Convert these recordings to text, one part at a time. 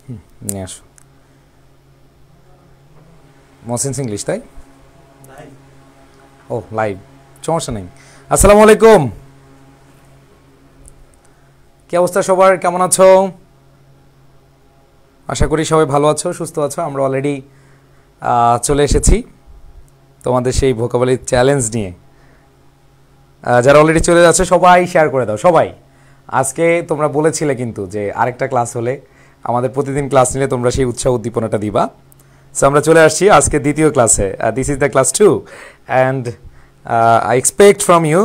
নিয়ে আসো। মহসিন ইংলিশ, তাই? ও লাইভ, সমস্যা নেই। আসসালামু আলাইকুম, কি অবস্থা সবার, কেমন আছো? আশা করি সবাই ভালো আছো, সুস্থ আছো। আমরা অলরেডি চলে এসেছি তোমাদের সেই ভোকাবুলারি চ্যালেঞ্জ নিয়ে। যারা অলরেডি চলে যাচ্ছে সবাই শেয়ার করে দাও, সবাই। আজকে তোমরা বলেছিলে কিন্তু যে আরেকটা ক্লাস হলে, আমাদের প্রতিদিন ক্লাস নিলে তোমরা সেই উৎসাহ উদ্দীপনাটা দিবা। সো আমরা চলে আসছি আজকে দ্বিতীয় ক্লাসে। This is the class 2 and I expect from you.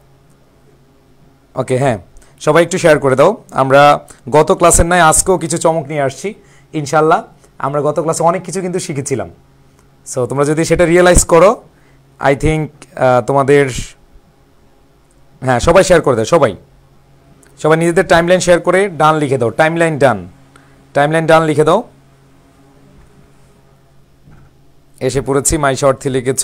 Okay, হ্যাঁ, সবাই একটু শেয়ার করে দাও। আমরা গত ক্লাসের নয় আজকেও কিছু চমক নিয়ে আসছি ইনশাল্লাহ। আমরা গত ক্লাসে অনেক কিছু কিন্তু শিখেছিলাম। সো তোমরা যদি সেটা রিয়েলাইজ করো, আই থিঙ্ক তোমাদের, হ্যাঁ, সবাই শেয়ার করে দাও, সবাই সবাই নিজেদের টাইমলাইন শেয়ার করে ডান লিখে দাও। টাইমলাইন ডান লিখে দাও। এসে পড়েছি, মাই শর্টথি লিখেছ,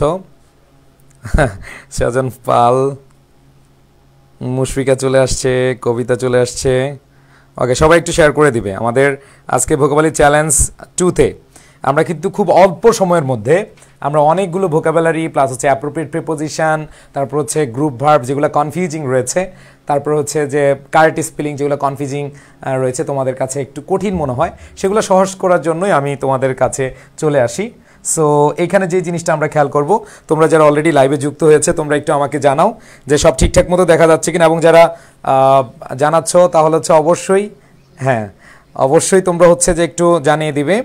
শাহজান পাল, মুশফিকা চলে আসছে, কবিতা চলে আসছে। ওকে, সবাই একটু শেয়ার করে দিবে। আমাদের আজকে ভোকাবুলারি চ্যালেঞ্জ 2তে আমরা কিন্তু খুব অল্প সময়ের মধ্যে আমরা অনেকগুলো ভোকাবুলারি প্লাস হচ্ছে অ্যাপ্রোপ্রিয়েট প্রিপোজিশন, তারপর হচ্ছে গ্রুপ ভার্ব যেগুলো কনফিউজিং রয়েছে, তারপর হচ্ছে যে কারেক্ট স্পেলিং যেগুলো কনফিউজিং রয়েছে, তোমাদের কাছে একটু কঠিন মনে হয়, সেগুলো সহজ করার জন্যই আমি তোমাদের কাছে চলে আসি। সো এইখানে যে জিনিসটা আমরা খেয়াল করব, তোমরা যারা অলরেডি লাইভে যুক্ত হয়েছে তোমরা একটু আমাকে জানাও যে সব ঠিকঠাক মতো দেখা যাচ্ছে কিনা, এবং যারা জানাচ্ছ তাহলে হচ্ছে অবশ্যই, হ্যাঁ অবশ্যই তোমরা হচ্ছে যে একটু জানিয়ে দিবে।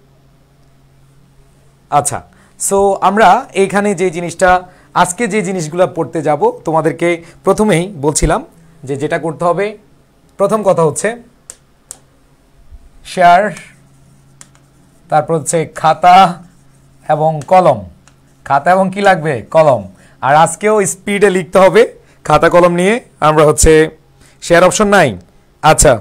আচ্ছা, সো আমরা এইখানে যে জিনিসটা আজকে যে জিনিসগুলো পড়তে যাব, তোমাদেরকে প্রথমেই বলছিলাম যে যেটা করতে হবে, প্রথম কথা হচ্ছে শেয়ার, তারপর হচ্ছে খাতা এবং কলম। খাতা এবং কি লাগবে? কলম। আর আজকেও স্পিডে লিখতে হবে খাতা কলম নিয়ে। আমরা হচ্ছে শেয়ার অপশন নাই। আচ্ছা,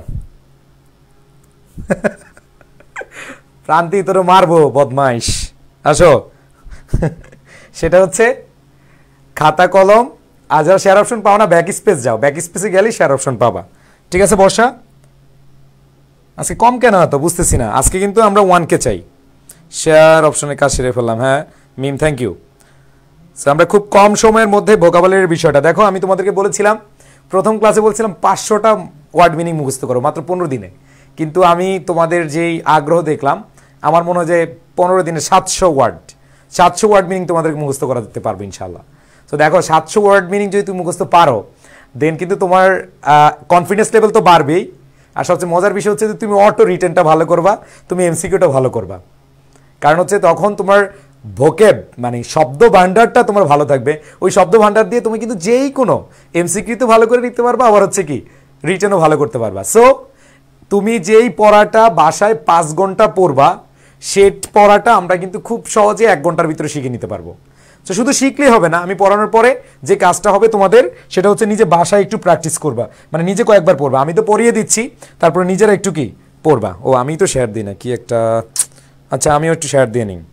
প্রান্তি তোর মারবো বদমাইশ, আসো। সেটা হচ্ছে খাতা কলম। আর যারা শেয়ার অপশন পাও না, ব্যাক স্পেস যাও, ব্যাক স্পেসে গেলেই শেয়ার অপশন পাবা। ঠিক আছে বর্ষা? আজকে কম কেন এত বুঝতেছি না। আজকে কিন্তু আমরা 1K চাই। শেয়ার অপশনের কাজ সেরে ফেললাম, হ্যাঁ মিম, থ্যাংক ইউ। আমরা খুব কম সময়ের মধ্যে ভোকাবুলারির বিষয়টা দেখো। আমি তোমাদেরকে বলেছিলাম, প্রথম ক্লাসে বলছিলাম 500টা ওয়ার্ড মিনিং মুখস্থ করো মাত্র 15 দিনে। কিন্তু আমি তোমাদের যেই আগ্রহ দেখলাম, আমার মনে হয় যে 15 দিনে 700 ওয়ার্ড মিনিং তোমাদেরকে মুখস্থ করা দিতে পারবে ইনশাল্লাহ। তো দেখো 700 ওয়ার্ড মিনিং যদি তুমি মুখস্থ পারো, দেন কিন্তু তোমার কনফিডেন্স লেভেল তো বাড়বেই। আর সবচেয়ে মজার বিষয় হচ্ছে যে তুমি অটো রিটেনটা ভালো করবা, তুমি এমসিকিউটা ভালো করবা। কারণ হচ্ছে তখন তোমার ভোকেব মানে শব্দ ভান্ডারটা তোমার ভালো থাকবে। ওই শব্দ ভান্ডার দিয়ে তুমি কিন্তু যেই কোনো এমসিকিউ তো ভালো করে লিখতে পারবা, আবার হচ্ছে কি রিটেনও ভালো করতে পারবা। সো তুমি যেই পড়াটা বাসায় 5 ঘন্টা পড়বা, সেই পড়াটা আমরা কিন্তু খুব সহজে 1 ঘন্টার ভিতরে শিখে নিতে পারবো। তো শুধু শিখলেই হবে না, আমি পড়ানোর পরে যে কাজটা হবে তোমাদের, সেটা হচ্ছে নিজে বাসায় একটু প্র্যাকটিস করবা, মানে নিজে কয়েকবার পড়বা। আমি তো পড়িয়ে দিচ্ছি, তারপরে নিজেরা একটু কি পড়বা। ও আমি তো শেয়ার দিই না কি একটা, আচ্ছা আমিও একটু শেয়ার দিয়ে নিই।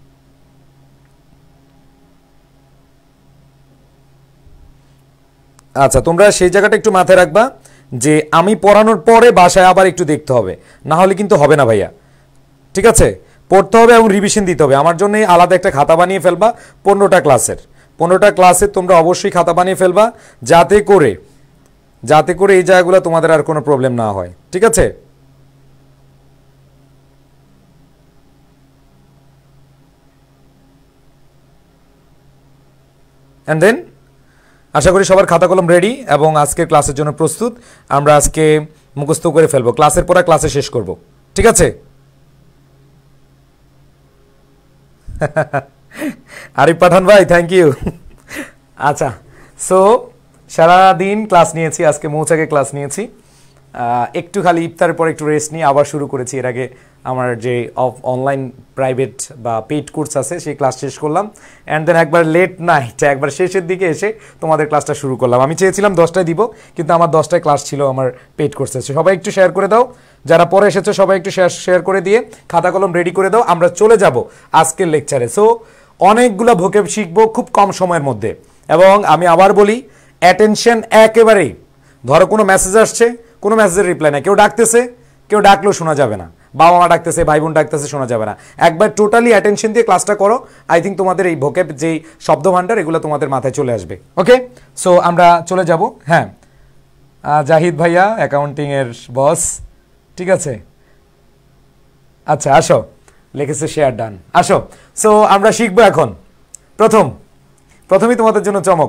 আচ্ছা, তোমরা সেই জায়গাটা একটু মাথায় রাখবা যে আমি পড়ানোর পরে বাসায় আবার একটু দেখতে হবে, না হলে কিন্তু হবে না ভাইয়া। ঠিক আছে, পড়তে হবে এবং রিভিশন দিতে হবে। আমার জন্য আলাদা একটা খাতা বানিয়ে ফেলবা 15টা ক্লাসের তোমরা অবশ্যই খাতা বানিয়ে ফেলবা, যাতে করে এই জায়গাগুলো তোমাদের আর কোনো প্রবলেম না হয়। ঠিক আছে? অ্যান্ড দেন আশা করি সবার খাতা কলম রেডি এবং আজকের ক্লাসের জন্য প্রস্তুত। আমরা আজকে মুখস্থ করে ফেলবো, ক্লাসের পরে ক্লাসে শেষ করব। ঠিক আছে? আরিফ পাঠান ভাই, থ্যাংক ইউ। আচ্ছা, সো সারাদিন ক্লাস নিয়েছি, আজকে মৌচাকে ক্লাস নিয়েছি। একটু খালি ইফতারের পর একটু রেস্ট নিয়ে আবার শুরু করেছি। এর আগে আমার যে অনলাইন প্রাইভেট বা পেইড কোর্স আছে সেই ক্লাস শেষ করলাম, অ্যান্ড দেন একবার লেট নাইট, একবার শেষের দিকে এসে তোমাদের ক্লাসটা শুরু করলাম। আমি চেয়েছিলাম 10টায় দিব, কিন্তু আমার 10টায় ক্লাস ছিল আমার পেইড কোর্স আছে। সবাই একটু শেয়ার করে দাও, যারা পরে এসেছো সবাই একটু শেয়ার করে দিয়ে খাতা কলম রেডি করে দাও। আমরা চলে যাব আজকের লেকচারে। সো অনেকগুলো ভোকেব শিখবো খুব কম সময়ের মধ্যে। এবং আমি আবার বলি, অ্যাটেনশন একেবারেই। ধরো কোনো মেসেজ আসছে, কোনো মেসেজের রিপ্লাই না, কেউ ডাকতেছে, কেউ ডাকলেও শোনা যাবে না, বাবা মা ডাকতেছে, ভাই বোন ডাকতেছে, শোনা যাবে না। একবার টোটালি অ্যাটেনশন দিয়ে ক্লাসটা করো, আই থিঙ্ক তোমাদের এই ভোকেব যেই শব্দ ভাণ্ডার এগুলো তোমাদের মাথায় চলে আসবে। ওকে, সো আমরা চলে যাব। হ্যাঁ, জাহিদ ভাইয়া অ্যাকাউন্টিং এর বস, ঠিক আছে। আচ্ছা আসো, লিখেছে শেয়ার ডান, আসো। সো আমরা শিখবো এখন। প্রথমেই তোমাদের জন্য চমক।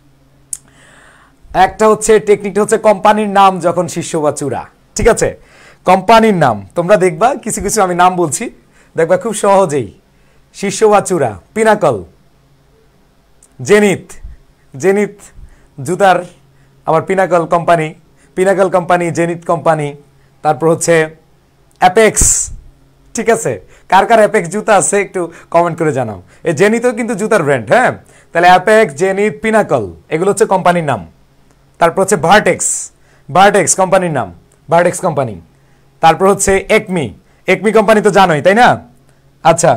একটা হচ্ছে টেকনিকটা হচ্ছে কোম্পানির নাম যখন শীর্ষ বা চূড়া, ঠিক আছে। কোম্পানির নাম তোমরা দেখবা কিছু কিছু আমি নাম বলছি, দেখবা খুব সহজেই শীর্ষ বা চূড়া। পিনাকল, জেনিত জুতার, আবার পিনাকল কোম্পানি, জেনিত কোম্পানি। তারপর হচ্ছে অ্যাপেক্স, ঠিক আছে। কার কার অ্যাপেক্স জুতা আছে একটু কমেন্ট করে জানাও। এই জেনিতও কিন্তু জুতার ব্র্যান্ড, হ্যাঁ। তাহলে অ্যাপেক্স, জেনিত, পিনাকল এগুলো হচ্ছে কোম্পানির নাম। তারপর হচ্ছে ভার্টেক্স কোম্পানির নাম, ভার্টেক্স কোম্পানি। তারপর হচ্ছে একমি কোম্পানি তো জানোই, তাই না? আচ্ছা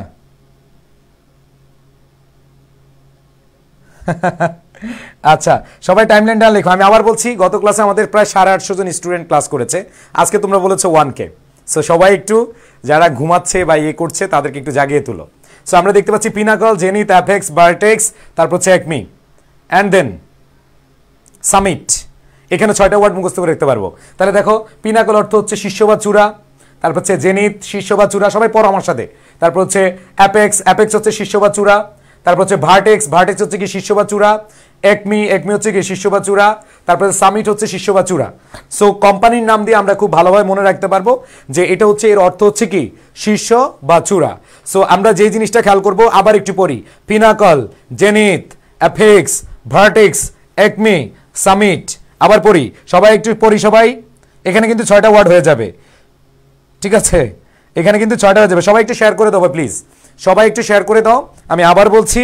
আচ্ছা, সবাই টাইমলাইনটা লেখো। আমি আবার বলছি, গত ক্লাসে আমাদের প্রায় 850 জন স্টুডেন্ট ক্লাস করেছে, আজকে তোমরা বলেছো 1K। সো সবাই একটু, যারা ঘুমাচ্ছে বা ইয়ে করছে তাদেরকে একটু জাগিয়ে তুলো। সো আমরা দেখতে পাচ্ছি পিনাকল, জেনিত, অ্যাপেক্স, ভার্টেক্স, তারপর হচ্ছে একমি, অ্যান্ড দেন সামিট। এখানে 6টা ওয়ার্ড মুখস্থ করে রাখতে পারবো। তাহলে দেখো, পিনাকল অর্থ হচ্ছে শীর্ষ বা চূড়া, তারপর হচ্ছে জেনিত শীর্ষ বা চূড়া, সবাই পড়ো আমার সাথে। তারপর হচ্ছে অ্যাপেক্স হচ্ছে শীর্ষ বা চূড়া। তারপর হচ্ছে ভার্টেক্স হচ্ছে কি শীর্ষ বা চূড়া। একমি হচ্ছে কি শীর্ষ বা চূড়া। তারপরে সামিট হচ্ছে শীর্ষ বা চূড়া। সো কোম্পানির নাম দিয়ে আমরা খুব ভালোভাবে মনে রাখতে পারবো যে এটা হচ্ছে, এর অর্থ হচ্ছে কি শীর্ষ বা চূড়া। সো আমরা যেই জিনিসটা খেয়াল করব, আবার একটু পড়ি। Pinnacle, zenith, apex, vertex, acme, summit. আবার পড়ি, সবাই একটু পড়ি সবাই। এখানে কিন্তু 6টা ওয়ার্ড হয়ে যাবে, ঠিক আছে। এখানে কিন্তু 6টা হয়ে যাবে। সবাই একটু শেয়ার করে দাও প্লিজ, সবাই একটু শেয়ার করে দাও। আমি আবার বলছি,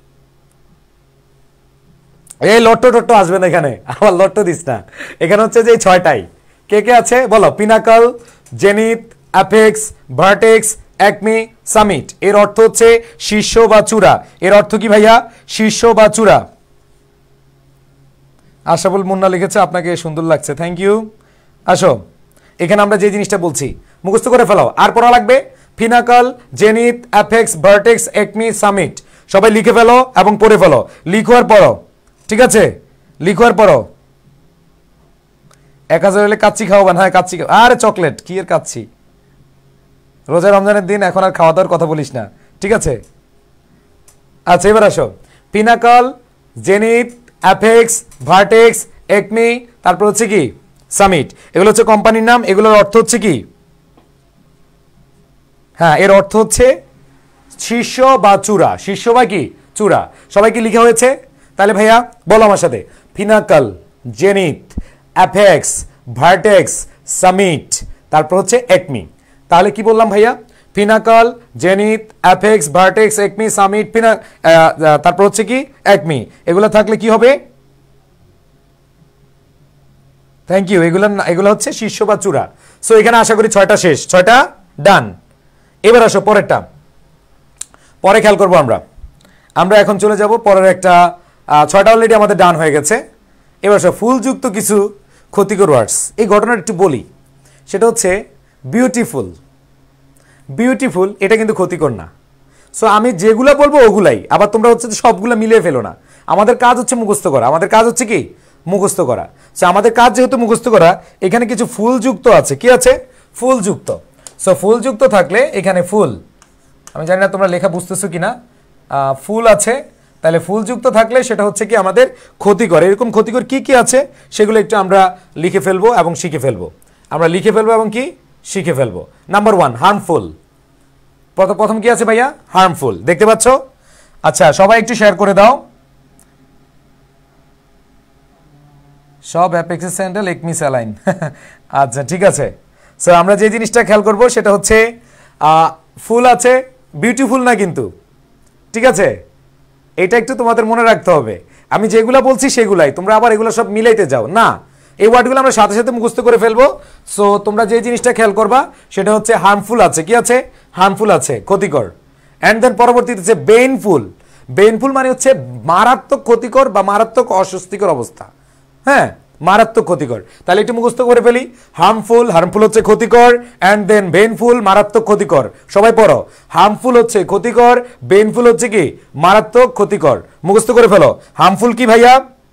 এই লট্টো আসবে না এখানে, আবার লট্টো দিস না। এখানে হচ্ছে যে 6টাই কে কে আছে বলো। Pinnacle, zenith, apex, vertex, acme, summit. এর অর্থ হচ্ছে শীর্ষ বা চূড়া। এর অর্থ কি ভাইয়া? শীর্ষ বা চূড়া। আশাফুল মুন্না লিখেছে আপনাকে সুন্দর লাগছে, থ্যাংক ইউ। আসো, এখানে আমরা যে জিনিসটা বলছি মুখস্থ করে ফেলাও, আর পড়া লাগবে। Pinnacle, zenith, apex, vertex, acme, summit. সবাই লিখে ফেলো এবং পড়ে ফেলো। লিখো আর পড়ো, ঠিক আছে। লিখো আর পড়ো। 1000 হলে কাচ্চি খাওয়াবেন? হ্যাঁ কাচ্চি। আরে চকলেট কি এর কাচ্চি, রোজা রমজানের দিন, এখন আর খাওয়া দাওয়ার কথা বলিস না, ঠিক আছে। আচ্ছা এবার আসো, pinnacle, zenith, apex, vertex, acme, তারপর হচ্ছে কি সামিট। এগুলো হচ্ছে কোম্পানির নাম। এগুলোর অর্থ হচ্ছে কি? হ্যাঁ, এর অর্থ হচ্ছে শীর্ষ বা চূড়া। শীর্ষ বা কি চূড়া। সবাই কি লিখা হয়েছে? তাহলে ভাইয়া বলো আমার সাথে, pinnacle, zenith, apex, vertex, summit, তারপর হচ্ছে একমি। তাহলে কি বললাম ভাইয়া? Pinnacle, zenith, apex, vertex, acme, summit, তারপর হচ্ছে কি একমি। এগুলো থাকলে কি হবে? Thank you. এগুলো হচ্ছে শীর্ষ বা চূড়া। সো এখানে আশা করি 6টা শেষ, 6টা ডান। এবার আসো পরেরটা, পরে খেয়াল করবো আমরা এখন চলে যাব পরের একটা। 6টা অলরেডি আমাদের ডান হয়ে গেছে। এবার আসো ফুলযুক্ত কিছু ক্ষতিকর ওয়ার্ডস। এই ঘটনাটা একটু বলি, সেটা হচ্ছে বিউটিফুল এটা কিন্তু ক্ষতিকর না। সো আমি যেগুলো বলবো ওগুলাই, আবার তোমরা হচ্ছে সবগুলো মিলিয়ে ফেলো না। আমাদের কাজ হচ্ছে মুখস্থ করা, আমাদের কাজ হচ্ছে কি মুখস্থ করা। সো আমাদের কাজ যেহেতু মুখস্থ করা, এখানে কিছু ফুলযুক্ত আছে। কি আছে? ফুলযুক্ত। সো ফুলযুক্ত থাকলে এখানে ফুল, আমি জানি না তোমরা লেখা বুঝতেছো কিনা, ফুল আছে। তাহলে ফুলযুক্ত থাকলে সেটা হচ্ছে কি আমাদের ক্ষতিকর। এরকম ক্ষতিকর কি কি আছে সেগুলো একটু আমরা লিখে ফেলবো এবং শিখে ফেলবো। আমরা লিখে ফেলবো এবং কি শিখে ফেলবো। Number 1 harmful. প্রথম কি আছে ভাইয়া? হার্মফুল, দেখতে পাচ্ছ? আচ্ছা সবাই একটু শেয়ার করে দাও। সব অ্যাপেক্স স্যান্ডেল, একমি, স্যালাইন। আচ্ছা ঠিক আছে। সো আমরা যে জিনিসটা খেয়াল করব সেটা হচ্ছে ফুল আছে, বিউটিফুল না কিন্তু, ঠিক আছে। এটা একটু তোমাদের মনে রাখতে হবে। আমি যেগুলো বলছি সেগুলাই, তোমরা আবার এগুলো সব মিলাইতে যাও না। এই ওয়ার্ডগুলো আমরা সাথে সাথে মুখস্থ করে ফেলবো। সো তোমরা যে জিনিসটা খেয়াল করবা সেটা হচ্ছে হার্মফুল আছে। কি আছে? হার্মফুল আছে, ক্ষতিকর। অ্যান্ড দেন পরবর্তীতে হচ্ছে বেইনফুল। বেইনফুল মানে হচ্ছে মারাত্মক ক্ষতিকর বা মারাত্মক অস্বস্তিকর অবস্থা। হ্যাঁ, মারাত্মক ক্ষতিকর। তাহলে একটু মুখস্থ করে ফেলি, হার্মফুল, হার্মফুল হচ্ছে ক্ষতিকর, অ্যান্ড দেন বেনফুল, মারাত্মক ক্ষতিকর। সবাই পড়ো, হার্মফুল হচ্ছে ক্ষতিকর, বেনফুল হচ্ছে কি মারাত্মক ক্ষতিকর। মুখস্থ করে ফেলো, হার্মফুল কি ভাইয়া?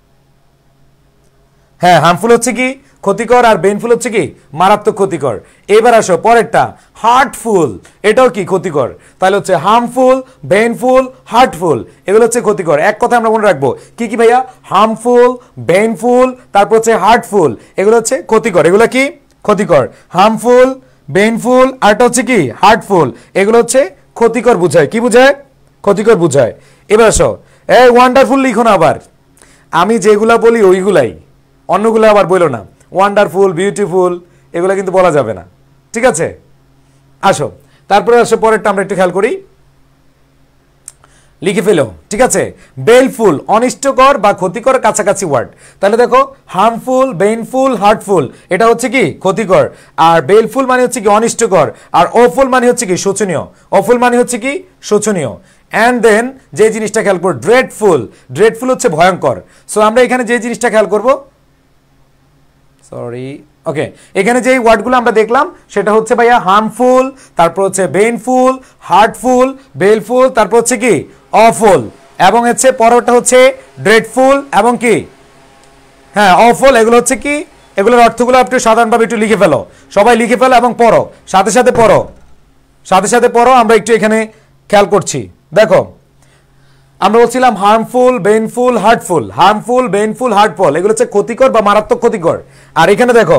হ্যাঁ, হার্মফুল হচ্ছে কি ক্ষতিকর, আর বেইনফুল হচ্ছে কি মারাত্মক ক্ষতিকর। এবার আসো পরেরটা, হার্টফুল, এটাও কি ক্ষতিকর। তাহলে হচ্ছে হার্মফুল, বেইনফুল, হার্টফুল, এগুলো হচ্ছে ক্ষতিকর। এক কথা আমরা মনে রাখবো, কি কি ভাইয়া? হার্মফুল, বেইনফুল, তারপর হচ্ছে হার্টফুল, এগুলো হচ্ছে ক্ষতিকর। এগুলো কি ক্ষতিকর? হার্মফুল, বেইনফুল, আরটা হচ্ছে কি হার্টফুল, এগুলো হচ্ছে ক্ষতিকর বুঝায়। কি বুঝায়? ক্ষতিকর বুঝায়। এবার আসো, এই ওয়ান্ডারফুল লিখো না আবার, আমি যেগুলা বলি ওইগুলাই, অন্যগুলো আবার বলো না। ওয়ান্ডারফুল, বিউটিফুল, এগুলো কিন্তু বলা যাবে না, ঠিক আছে? আসো, তারপরে আসো পরেরটা আমরা একটু খেয়াল করি, লিখে ফেলো, ঠিক আছে? বেলফুল, অনিষ্টকর বা ক্ষতিকর কাছাকাছি ওয়ার্ড। তাহলে দেখো, হার্মফুল, বেইনফুল, হার্টফুল, এটা হচ্ছে কি ক্ষতিকর, আর বেলফুল মানে হচ্ছে কি অনিষ্টকর, আর ওফুল মানে হচ্ছে কি শোচনীয়। ওফুল মানে হচ্ছে কি শোচনীয়। অ্যান্ড দেন যে জিনিসটা খেয়াল করবো, ড্রেডফুল, ড্রেডফুল হচ্ছে ভয়ঙ্কর। সো আমরা এখানে যে জিনিসটা খেয়াল করবো, সরি, ওকে, এখানে যে ওয়ার্ডগুলো আমরা দেখলাম সেটা হচ্ছে ভাইয়া হার্মফুল, তারপর হচ্ছে বেইনফুল, হার্টফুল, বেলফুল, তারপর হচ্ছে কি অফুল, এবং হচ্ছে পরেরটা হচ্ছে ড্রেডফুল এবং কি হ্যাঁ অফুল। এগুলো হচ্ছে কি, এগুলোর অর্থগুলো একটু সাধারণভাবে একটু লিখে ফেলো, সবাই লিখে ফেলো এবং পড়ো, সাথে সাথে পড়ো, সাথে সাথে পড়ো। আমরা একটু এখানে খেয়াল করছি, দেখো আমরা বলছিলাম harmful, baneful, hurtful, harmful, baneful, hurtful, এগুলো হচ্ছে ক্ষতিকর বা মারাত্মক ক্ষতিকর। আর এখানে দেখো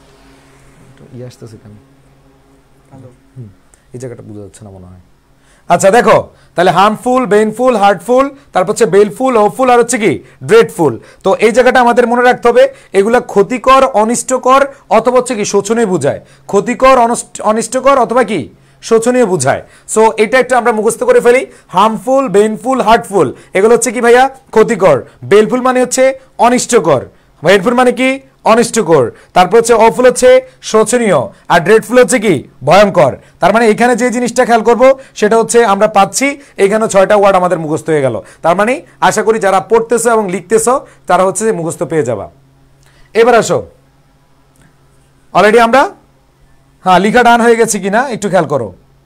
এই জায়গাটা বোঝা যাচ্ছে না মনে হয়। আচ্ছা দেখো, তাহলে হার্মফুল, বেইনফুল, হার্টফুল, তারপর হচ্ছে বেলফুল, ওফুল, আর হচ্ছে কি ড্রেডফুল। তো এই জায়গাটা আমাদের মনে রাখতে হবে, এগুলা ক্ষতিকর, অনিষ্টকর, অথবা হচ্ছে কি শোচনীয় বুঝায়। ক্ষতিকর, অনিষ্টকর, অথবা কি শোচনীয় বুঝায়। সো এটা একটু আমরা মুখস্থ করে ফেলি, হার্মফুল, বেইনফুল, হার্টফুল, এগুলো হচ্ছে কি ভাইয়া ক্ষতিকর। বেলফুল মানে হচ্ছে অনিষ্টকর, হেডফুল মানে কি অনিষ্টকর, তারপর হচ্ছে অফুল হচ্ছে শোচনীয়, আর ড্রেডফুল হচ্ছে কি ভয়ঙ্কর। তার মানে এখানে যে জিনিসটা খেয়াল করব সেটা হচ্ছে আমরা পাচ্ছি এখানে 6টা ওয়ার্ড আমাদের মুখস্থ হয়ে গেল। তার মানে আশা করি যারা পড়তেছো এবং লিখতেছো তারা হচ্ছে যে মুখস্থ পেয়ে যাবা। এবার আসো, অলরেডি আমরা হ্যাঁ লিখা ডান হয়ে গেছে কিনা একটু খেয়াল করো।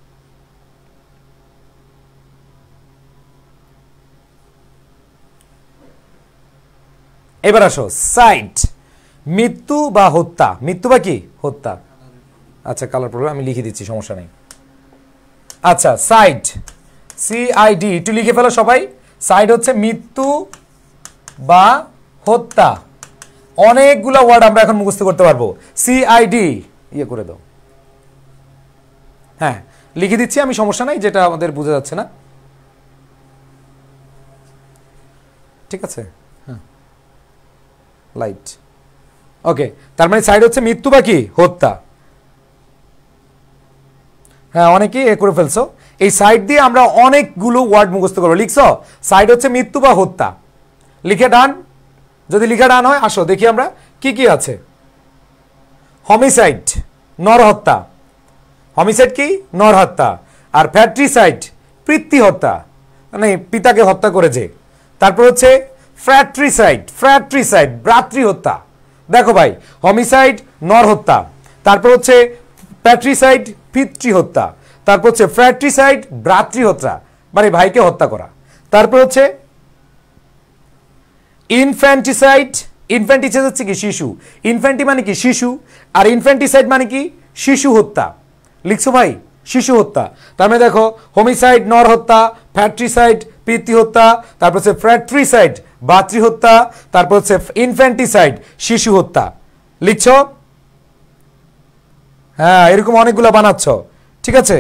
এবার আসো, সাইট, মৃত্যু বা হত্যা, মৃত্যু বা কি হত্যা। আচ্ছা কালার প্রবলেম, আমি লিখে দিচ্ছি, সমস্যা নেই। আচ্ছা সাইট, সিআইডি, একটু লিখে ফেলো সবাই। সাইট হচ্ছে মৃত্যু বা হত্যা। অনেকগুলো ওয়ার্ড আমরা এখন মুখস্থ করতে পারবো। সিআইডি ইয়ে করে দাও, হ্যাঁ লিখে দিচ্ছি আমি, সমস্যা নাই, যেটা আমাদের বোঝা যাচ্ছে না, ঠিক আছে? হ্যাঁ লাইট, ওকে। তার মানে সাইড হচ্ছে মৃত্যু বা কি হত্যা। হ্যাঁ অনেকেই এ করে ফেলছো। এই সাইড দিয়ে আমরা অনেকগুলো ওয়ার্ড মুখস্থ করবো। লিখছো সাইড হচ্ছে মৃত্যু বা হত্যা, লিখে ডান। যদি লিখে ডান হয় আসো দেখি আমরা কি কি আছে। হমিসাইড, নরহত্যা, হমিসাইড কি নরহত্যা। আর ফ্যাট্রিসাইড, পিতৃ হত্যা, মানে পিতাকে হত্যা করেছে। তারপর হচ্ছে ফ্র্যাট্রিসাইড, ফ্র্যাট্রিসাইড ভ্রাতৃ হত্যা। দেখো ভাই, হমিসাইড নর হত্যা, তারপর হচ্ছে প্যাট্রিসাইড পিতৃ হত্যা, তারপর হচ্ছে ফ্র্যাট্রিসাইড ভ্রাতৃ হত্যা, মানে ভাইকে হত্যা করা। তারপর হচ্ছে ইনফ্যান্টিসাইড, ইনফ্যান্টিসাইড হচ্ছে কি শিশু, ইনফ্যান্টি মানে কি শিশু, আর ইনফ্যান্টিসাইড মানে কি শিশু হত্যা। লিখছো ভাই শিশু হত্যা। তার মানে দেখো, হোমিসাইড নর হত্যা, ফ্যাট্রিসাইড পিতৃ হত্যা, তারপর হচ্ছে ফ্র্যাট্রিসাইড ভ্রাতৃ হত্যা, তারপর হচ্ছে ইনফ্যান্টিসাইড শিশু হত্যা। লিখছ? হ্যাঁ এরকম অনেকগুলো বানাচ্ছ, ঠিক আছে?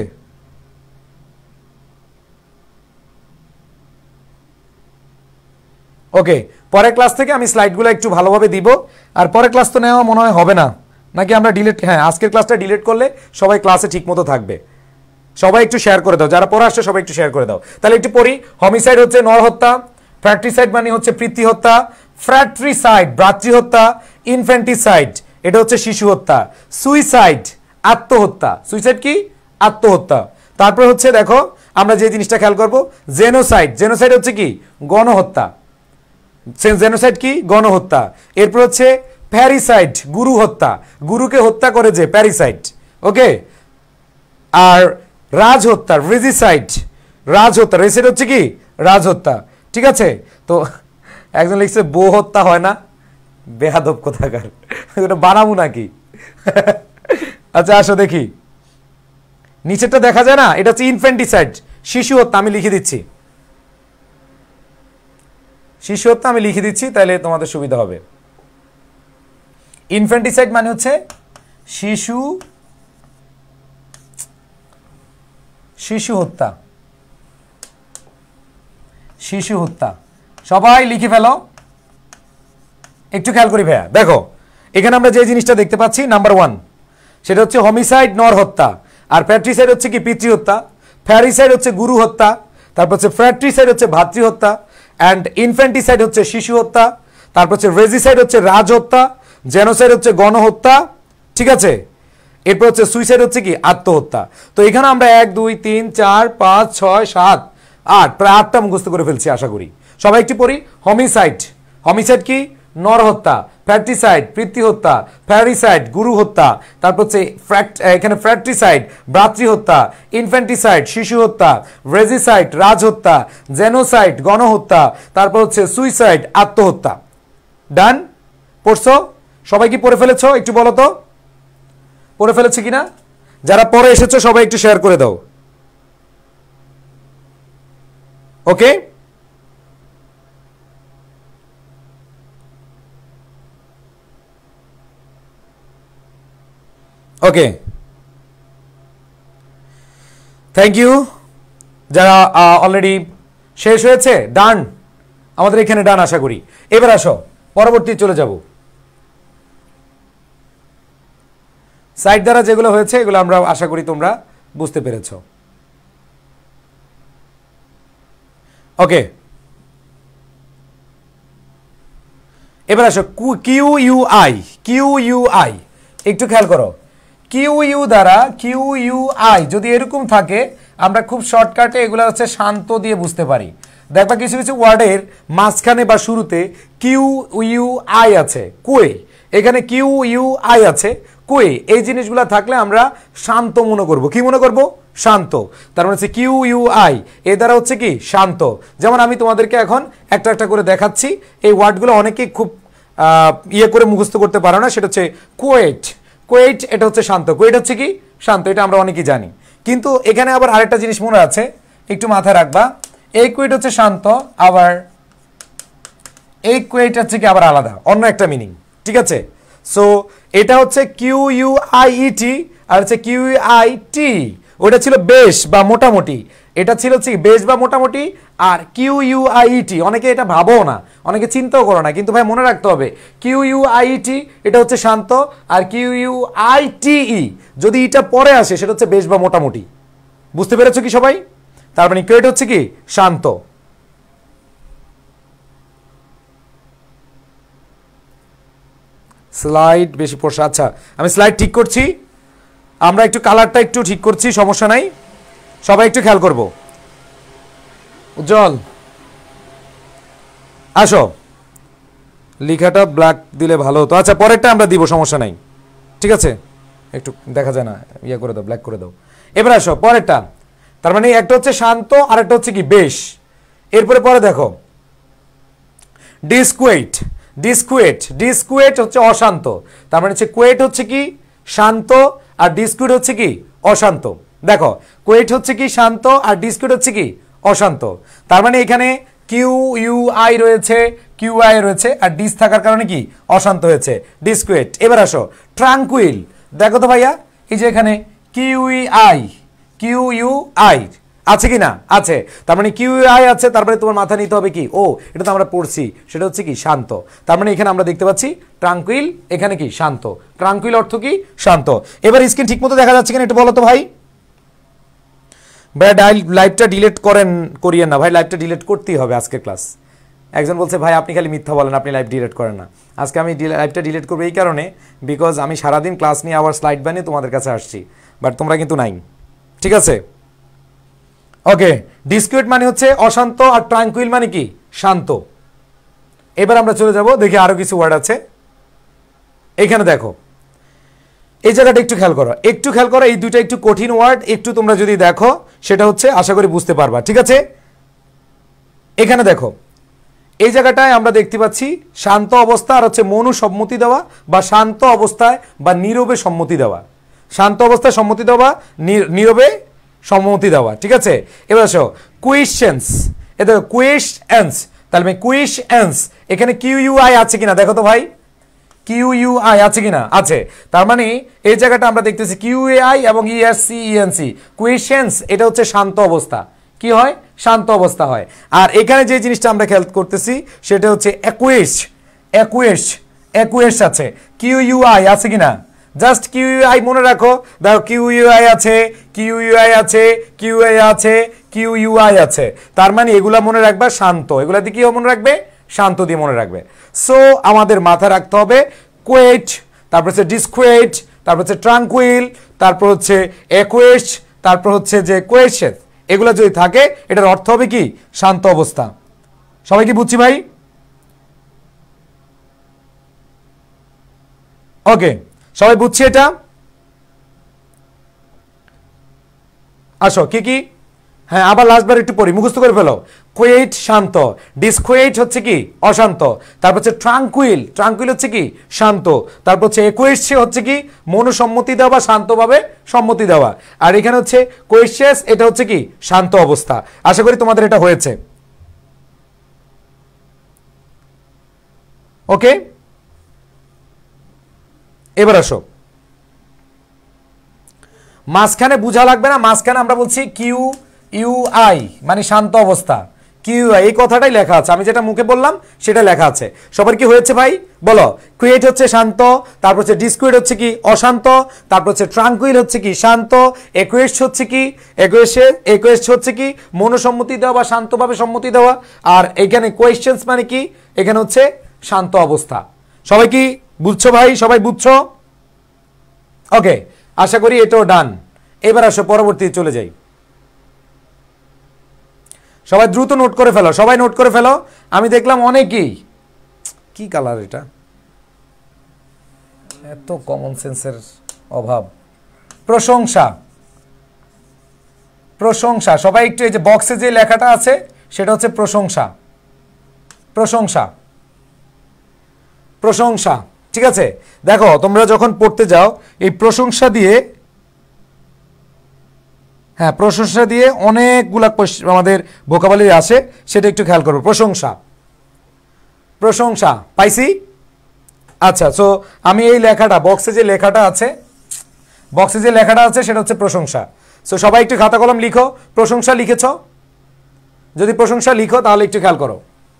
ওকে, পরের ক্লাস থেকে আমি স্লাইডগুলো একটু ভালোভাবে দিব। আর পরের ক্লাস তো নেওয়া মনে হয় হবে না, নাকি আমরা ডিলিট? হ্যাঁ আজকের ক্লাসটা ডিলিট করলে সবাই ক্লাসে ঠিক মতো থাকবে। সবাই একটু শেয়ার করে দাও, যারা পড়ে আসছে সবাই একটু শেয়ার করে দাও। তাহলে একটু পড়ি। হোমিসাইড হচ্ছে নর হত্যা, ফ্র্যাট্রিসাইড মানে হচ্ছে পিতৃ হত্যা, ফ্র্যাট্রিসাইড ভ্রাতৃ হত্যা, ইনফ্যান্টিসাইড এটা হচ্ছে শিশু হত্যা, সুইসাইড আত্মহত্যা। সুইসাইড কি আত্মহত্যা। তারপর হচ্ছে দেখো আমরা যে জিনিসটা খেয়াল করব, জেনোসাইড, জেনোসাইড হচ্ছে কি গণহত্যা, জেনোসাইড কি গণহত্যা। এরপর হচ্ছে প্যারিসাইড, গুরু হত্যা, গুরুকে হত্যা করে যে প্যারিসাইড। ওকে, আর রাজ হত্যা, রেজিসাইড, রাজ হত্যা, রেসিড হচ্ছে কি রাজ হত্যা। ঠিক আছে, তো একজন লিখছে বউ হত্যা হয় না, বেহাদব কোথাকার, এটা বানাবো নাকি? আচ্ছা আসো দেখি, নিচেরটা দেখা যায় না, এটা হচ্ছে ইনফ্যান্টিসাইড, শিশু হত্যা। আমি লিখে দিচ্ছি, শিশু হত্যা আমি লিখে দিচ্ছি, তাহলে তোমাদের সুবিধা হবে। ইনফ্যান্টিসাইড মানে হচ্ছে শিশু শিশু হত্যা, শিশু হত্যা। সবাই লিখে ফেলো, একটু খেয়াল করি ভাইয়া। দেখো এখানে আমরা যে জিনিসটা দেখতে পাচ্ছি, নাম্বার 1 সেটা হচ্ছে হোমিসাইড, নর হত্যা। আর প্যাট্রিসাইড হচ্ছে কি পিতৃ হত্যা, ফ্যারিসাইড হচ্ছে গুরু হত্যা, তারপর হচ্ছে ফ্র্যাট্রিসাইড হচ্ছে ভাতৃ হত্যা, অ্যান্ড ইনফ্যান্টিসাইড হচ্ছে শিশু হত্যা, তারপর হচ্ছে রেজিসাইড হচ্ছে রাজ হত্যা, জেনোসাইড হচ্ছে গণহত্যা। ঠিক আছে, এরপর হচ্ছে সুইসাইড হচ্ছে কি আত্মহত্যা। তো এখানে আমরা 1 2 3 4 5 6 7 8 প্রায় 8টা মুখস্থ করে ফেলছি আশা করি। সবাই একটু পড়ি। হোমিসাইড, হোমিসাইড কি নর হত্যা, ফ্র্যাট্রিসাইড পিতৃ হত্যা, ফ্যারিসাইড গুরু হত্যা, তারপর হচ্ছে এখানে ফ্র্যাট্রিসাইড ভ্রাতৃ হত্যা, ইনফ্যান্টিসাইড শিশু হত্যা, রেজিসাইড রাজ হত্যা, জেনোসাইড গণহত্যা, তারপর হচ্ছে সুইসাইড আত্মহত্যা। ডান? পড়ছো সবাই? কি পড়ে ফেলেছো একটু বলো তো, পড়ে ফেলেছে কিনা? যারা পরে এসেছো সবাই একটু শেয়ার করে দাও। Okay, okay, thank you. যারা অলরেডি শেষ হয়েছে, ডান, আমাদের এখানে ডান আশা করি। এবার আসো পরবর্তী চলে যাব। সাইড দ্বারা যেগুলো হয়েছে এগুলো আমরা আশা করি তোমরা বুঝতে পেরেছ। ওকে, এবার আসো Q U I, Q U I, একটু খেয়াল করো। কিউ ইউ দ্বারা, কিউ ইউ আই যদি এরকম থাকে, আমরা খুব শর্টকাটে এগুলো হচ্ছে শান্ত দিয়ে বুঝতে পারি। দেখবা কিছু কিছু ওয়ার্ডের মাঝখানে বা শুরুতে কিউ ইউ আই আছে, কুয়ে, এখানে কিউ ইউ আই আছে, কুয়ে, এই জিনিসগুলো থাকলে আমরা শান্ত মনে করব। কি মনে করব? শান্ত। তার মানে হচ্ছে কিউ ইউ আই, এ দ্বারা হচ্ছে কি শান্ত। যেমন আমি তোমাদেরকে এখন একটা একটা করে দেখাচ্ছি, এই ওয়ার্ডগুলো অনেকেই খুব ইয়ে করে মুখস্থ করতে পারো না। সেটা হচ্ছে কোয়েট, কোয়েট এটা হচ্ছে শান্ত, কোয়েট হচ্ছে কি শান্ত, এটা আমরা অনেকেই জানি। কিন্তু এখানে আবার আরেকটা জিনিস মনে আছে, একটু মাথায় রাখবা। এই কোয়েট হচ্ছে শান্ত, আবার এই কোয়েট হচ্ছে কি আবার আলাদা, অন্য একটা মিনিং। ঠিক আছে, সো এটা হচ্ছে Q U I E T, আর হচ্ছে কিউ ইউ আই টি, ওটা ছিল বেশ বা মোটামুটি, এটা ছিল হচ্ছে বেশ বা মোটামুটি। আর Q U I E T অনেকে এটা ভাবো না, অনেকে চিন্তাও করো না, কিন্তু ভাই মনে রাখতে হবে Q U I E T এটা হচ্ছে শান্ত, আর Q U I T E যদি এটা পরে আসে সেটা হচ্ছে বেশ বা মোটামুটি। বুঝতে পেরেছো কি সবাই? তার মানে কিউ হচ্ছে কি শান্ত। স্লাইড বেশি পড়ছে, আচ্ছা আমি স্লাইড ঠিক করছি, আমরা একটু কালারটা একটু ঠিক করছি, সমস্যা নাই, সবাই একটু খেয়াল করব। উজ্জ্বল আসো, লেখাটা ব্ল্যাক দিলে ভালো হতো। আচ্ছা পরেরটা আমরা দিব, সমস্যা নাই, ঠিক আছে, একটু দেখা যায় না, ইয়ে করে দাও, ব্ল্যাক করে দাও। এবার আসো পরেরটা, তার মানে একটা হচ্ছে শান্ত আর একটা হচ্ছে কি বেশ। এরপরে পরে দেখো ডিসকুয়েট, ডিসকুয়েট, ডিসকুয়েট হচ্ছে অশান্ত, তার মানে হচ্ছে কুয়েট হচ্ছে কি শান্ত আর ডিসকুয়েট হচ্ছে কি অশান্ত। দেখো কুয়েট হচ্ছে কি শান্ত আর ডিসকুয়েট হচ্ছে কি অশান্ত, তার মানে এখানে কিউ ইউ আই রয়েছে, কিউ আই রয়েছে, আর ডিস থাকার কারণে কি অশান্ত হয়েছে, ডিসকুয়েট। এবার আসো ট্রাঙ্কুইল, দেখো তো ভাইয়া এই যে এখানে Q E I, Q U I আছে কি না? আছে, তার মানে কিউ আই আছে, তারপরে তোমার মাথা নিতে হবে কি, ও এটা তো আমরা পড়ছি, সেটা হচ্ছে কি শান্ত। তার মানে এখানে আমরা দেখতে পাচ্ছি ট্রাঙ্কুইল, এখানে কি শান্ত, ট্রাঙ্কুইল অর্থ কি শান্ত। এবার স্ক্রিন ঠিক মতো দেখা যাচ্ছে কিনা একটু বলো তো ভাই। ভাই লাইভটা ডিলিট করিয়েন না ভাই, লাইভটা ডিলিট করতেই হবে আজকের ক্লাস। একজন বলছে ভাই আপনি খালি মিথ্যা বলেন, আপনি লাইভ ডিলিট করেন না। আজকে আমি লাইভটা ডিলিট করবো এই কারণে, বিকজ আমি সারাদিন ক্লাস নিয়ে আবার স্লাইড বানিয়ে তোমাদের কাছে আসছি, বাট তোমরা কিন্তু নাই, ঠিক আছে। ওকে, ডিসকুয়েট মানে হচ্ছে অশান্ত আর ট্রাঙ্কুইল মানে কি শান্ত। এবার আমরা চলে যাব, দেখি আরো কিছু ওয়ার্ড আছে। এখানে দেখো এই জায়গাটা একটু খেয়াল করো, এই দুইটা একটু কঠিন ওয়ার্ড, একটু তোমরা যদি দেখো সেটা হচ্ছে আশা করি বুঝতে পারবা। ঠিক আছে, এখানে দেখো এই জায়গাটায় আমরা দেখতে পাচ্ছি শান্ত অবস্থা আর হচ্ছে মনু সম্মতি দেওয়া বা শান্ত অবস্থায় বা নীরবে সম্মতি দেওয়া, শান্ত অবস্থায় সম্মতি দেওয়া, নীরবে সম্মতি দেওয়া। ঠিক আছে, এবার আসো কোয়েশ্চেন্স, এ দেখো কোয়েশ্চেন্স, তাহলে কোয়েশ্চেন্স এখানে কিউ ইউ আই আছে কিনা দেখো তো ভাই, কিউ ইউ আই আছে কিনা, আছে। তার মানে এই জায়গাটা আমরা দেখতেছি কিউ এ আই এবং ইএসসি ইএনসি, কোয়েশ্চেন্স এটা হচ্ছে শান্ত অবস্থা, কি হয় শান্ত অবস্থা হয়। আর এখানে যে জিনিসটা আমরা খেয়াল করতেছি সেটা হচ্ছে অ্যাকুয়েস আছে, কিউ ইউ আই আছে কিনা, জাস্ট কিউ ইউ আই মনে রাখো, দেখো কিউ ইউ আই আছে, কিউ ইউ আই আছে, কিউ আই আছে, কিউ ইউ আই আছে, তার মানে এগুলা মনে রাখবা শান্ত, এগুলা দিয়ে কি মনে রাখবে শান্ত দিয়ে মনে রাখবে। সো আমাদের মাথায় রাখতে হবে কোয়েট, তারপর হচ্ছে ডিসকুয়েট, তারপর হচ্ছে ট্রাঙ্কুইল, তারপর হচ্ছে অ্যাকুয়েস, তারপর হচ্ছে যে কোয়েশ্চেন, এগুলো যদি থাকে এটার অর্থ হবে কি শান্ত অবস্থা। সবাই কি বুঝছি ভাই? ওকে, সবাই বুঝছি এটা? আসো কি কি, হ্যাঁ আবার লাস্টবার একটু পড়ি, মুখস্থ করে ফেলো। কোয়েট শান্ত, ডিসকোয়েট হচ্ছে কি অশান্ত, তারপর হচ্ছে ট্রাঙ্কুইল, ট্রাঙ্কুইল হচ্ছে কি শান্ত, তারপর হচ্ছে একুয়েশে হচ্ছে কি মনোসম্মতি দেওয়া বা শান্তভাবে সম্মতি দেওয়া, আর এখানে হচ্ছে কোয়েশিয়াস এটা হচ্ছে কি শান্ত অবস্থা। আশা করি তোমাদের এটা হয়েছে। ওকে, এবার আসো মাঝখানে বুঝা লাগবে না, মাঝখানে আমরা বলছি কিউ ইউ আই মানে শান্ত অবস্থা, কিউ আই এই কথাটাই লেখা আছে, আমি যেটা মুখে বললাম সেটা লেখা আছে। সবার কি হয়েছে ভাই বলো? কুয়েট হচ্ছে শান্ত, তারপর হচ্ছে ডিসকুয়েট হচ্ছে কি অশান্ত, তারপর হচ্ছে ট্রাঙ্কুইল হচ্ছে কি শান্ত, একুয়েস্ট হচ্ছে কি একুয়েস্ট হচ্ছে কি মনোসম্মতি দেওয়া বা শান্তভাবে সম্মতি দেওয়া, আর এখানে কোয়েশ্চেন্স মানে কি এখানে হচ্ছে শান্ত অবস্থা। সবাই কি বুঝছো ভাই? সবাই বুঝছো? ওকে, আশা করি এটাও ডান। এবার আসো পরবর্তী চলে যাই। সবাই দ্রুত নোট করে ফেলো, সবাই নোট করে ফেলো। আমি দেখলাম অনেকেই, কি কালার এটা, এত কমন সেন্সের অভাব। প্রশংসা, প্রশংসা, সবাই একটু এই যে বক্সে যে লেখাটা আছে সেটা হচ্ছে প্রশংসা, প্রশংসা, প্রশংসা। ঠিক আছে, দেখো তোমরা যখন পড়তে যাও এই প্রশংসা দিয়ে, হ্যাঁ প্রশংসা দিয়ে অনেকগুলা আমাদের ভোকাবুলারি আসে, সেটা একটু খেয়াল করবো। প্রশংসা, প্রশংসা পাইছি। আচ্ছা, সো আমি এই লেখাটা বক্সে যে লেখাটা আছে, বক্সে যে লেখাটা আছে সেটা হচ্ছে প্রশংসা। সো সবাই একটু খাতা কলম লিখো, প্রশংসা লিখেছ? যদি প্রশংসা লিখো তাহলে একটু খেয়াল করো।